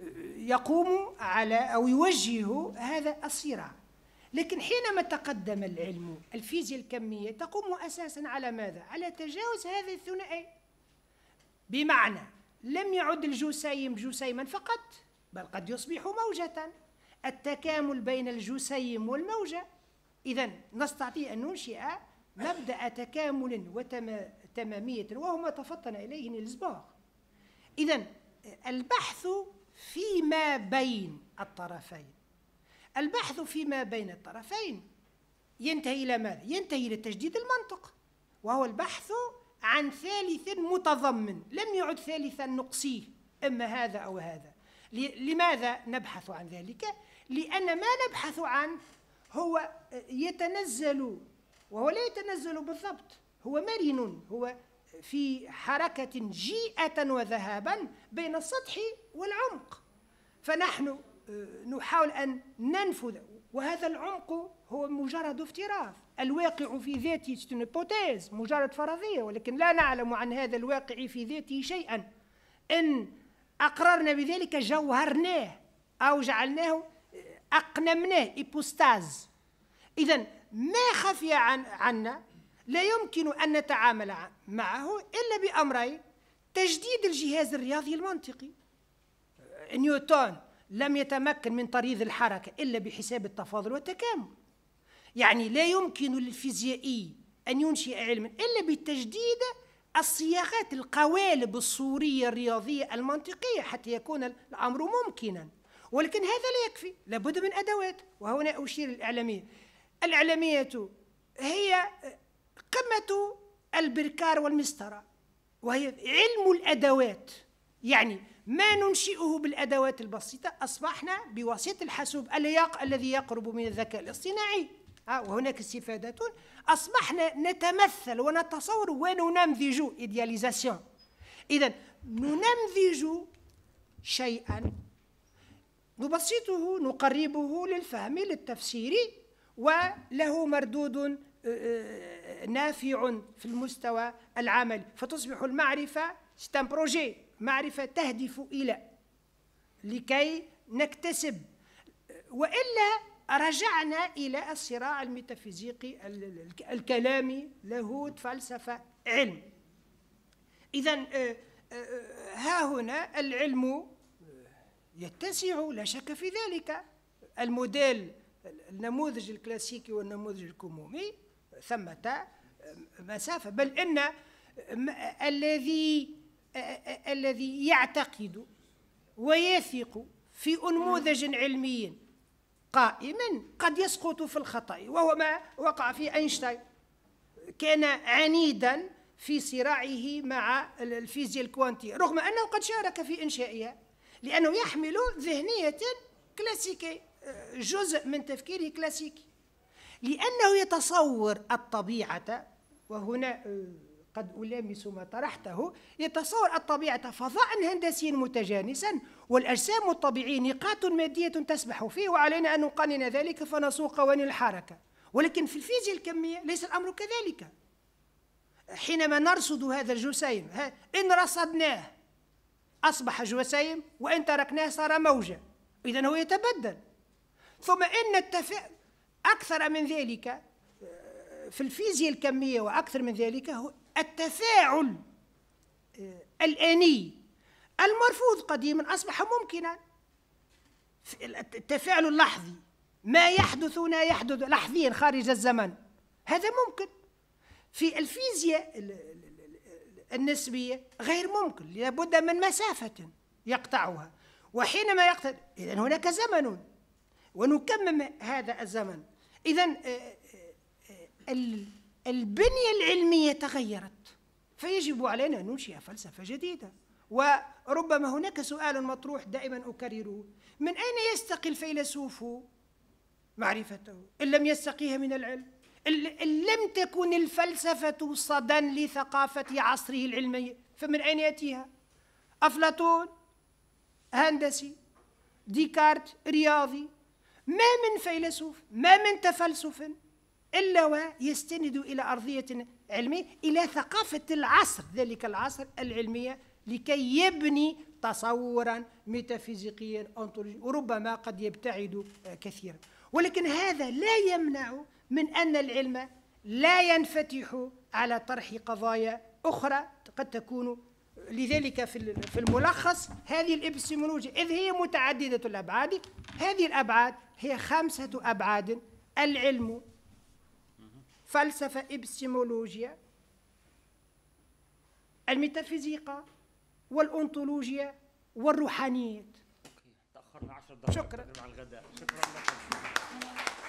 Speaker 3: يقوم على أو يوجه هذا الصراع. لكن حينما تقدم العلم الفيزياء الكمية تقوم أساساً على ماذا؟ على تجاوز هذه الثنائية، بمعنى لم يعد الجسيم جسيماً فقط، بل قد يصبح موجة، التكامل بين الجسيم والموجة. إذن نستطيع أن ننشئ مبدأ تكامل وتمامية، وهو ما تفطن إليه نيلز بوغ. إذن البحث فيما بين الطرفين، البحث فيما بين الطرفين ينتهي إلى ماذا؟ ينتهي إلى تجديد المنطق، وهو البحث عن ثالث متضمن، لم يعد ثالثا نقصيه إما هذا أو هذا. لماذا نبحث عن ذلك؟ لأن ما نبحث عنه هو يتنزل، وهو لا يتنزل بالضبط، هو مرن، هو في حركة جيئة وذهابا بين السطح والعمق، فنحن نحاول أن ننفذ، وهذا العمق هو مجرد افتراض، الواقع في ذاته ستنبوتيز، مجرد فرضية، ولكن لا نعلم عن هذا الواقع في ذاته شيئا. إن أقررنا بذلك جوهرناه أو جعلناه أقنمناه، إبوستاز. إذن ما خفي عن عنا لا يمكن أن نتعامل معه إلا بأمرين: تجديد الجهاز الرياضي المنطقي. نيوتن لم يتمكن من طريق الحركة إلا بحساب التفاضل والتكامل، يعني لا يمكن للفيزيائي أن ينشئ علما إلا بتجديد الصياغات، القوالب الصورية الرياضية المنطقية حتى يكون الأمر ممكنا. ولكن هذا لا يكفي، لابد من أدوات، وهنا أشير الإعلامية. الإعلامية هي قمة البركار والمسطرة، وهي علم الأدوات، يعني ما ننشئه بالأدوات البسيطة أصبحنا بواسطة الحاسوب الذي يقرب من الذكاء الاصطناعي، وهناك استفادات، أصبحنا نتمثل ونتصور وننمذج إيدياليزاسيون. إذن ننمذج شيئا نبسطه، نقربه للفهم، للتفسير، وله مردود نافع في المستوى العملي، فتصبح المعرفة ستان بروجي، معرفة تهدف إلى لكي نكتسب، وإلا رجعنا إلى الصراع الميتافيزيقي الكلامي، لاهوت، فلسفة، علم. إذن ها هنا العلم يتسع لا شك في ذلك. الموديل، النموذج الكلاسيكي والنموذج الكمومي ثمة مسافة، بل إن الذي الذي يعتقد ويثق في أنموذج علمي قائم قد يسقط في الخطأ، وهو ما وقع في أينشتاين. كان عنيدا في صراعه مع الفيزياء الكوانتية رغم أنه قد شارك في إنشائها، لأنه يحمل ذهنية كلاسيكية، جزء من تفكيره كلاسيكي، لأنه يتصور الطبيعة، وهنا قد ألامس ما طرحته، يتصور الطبيعة فضاء هندسيا متجانسا، والأجسام الطبيعية نقاط مادية تسبح فيه، وعلينا أن نقنن ذلك فنسوق قوانين الحركة. ولكن في الفيزياء الكمية ليس الأمر كذلك. حينما نرصد هذا الجسيم، إن رصدناه أصبح جسيم، وإن تركناه صار موجة، إذن هو يتبدل. ثم إن التفاعل أكثر من ذلك في الفيزياء الكمية، وأكثر من ذلك هو التفاعل الآني المرفوض قديما أصبح ممكنا. التفاعل اللحظي، ما يحدث هنا يحدث لحظيا خارج الزمن، هذا ممكن. في الفيزياء النسبية غير ممكن، لابد من مسافة يقطعها، وحينما يقطع إذن هناك زمن ونكمم هذا الزمن. إذن البنية العلمية تغيرت، فيجب علينا أن ننشئ فلسفة جديدة. وربما هناك سؤال مطروح دائما أكرره: من أين يستقي الفيلسوف معرفته إن لم يستقيها من العلم؟ إن لم تكن الفلسفة صدى لثقافة عصره العلمي فمن أين يأتيها؟ أفلاطون هندسي، ديكارت رياضي، ما من فيلسوف، ما من تفلسف إلا ويستند إلى أرضية علمية، إلى ثقافة العصر، ذلك العصر العلمية لكي يبني تصورا ميتافيزيقيا أنطولوجيا، وربما قد يبتعد كثيرا. ولكن هذا لا يمنع من أن العلم لا ينفتح على طرح قضايا أخرى قد تكون. لذلك في الملخص هذه الإبستيمولوجيا إذ هي متعددة الأبعاد، هذه الأبعاد هي خمسة أبعاد: العلم، فلسفة، إبستيمولوجيا، الميتافيزيقا، والأنطولوجيا، والروحانيات.
Speaker 1: تأخرنا عشر دقائق
Speaker 3: شكرا.
Speaker 1: عن الغداء. شكرا لكم.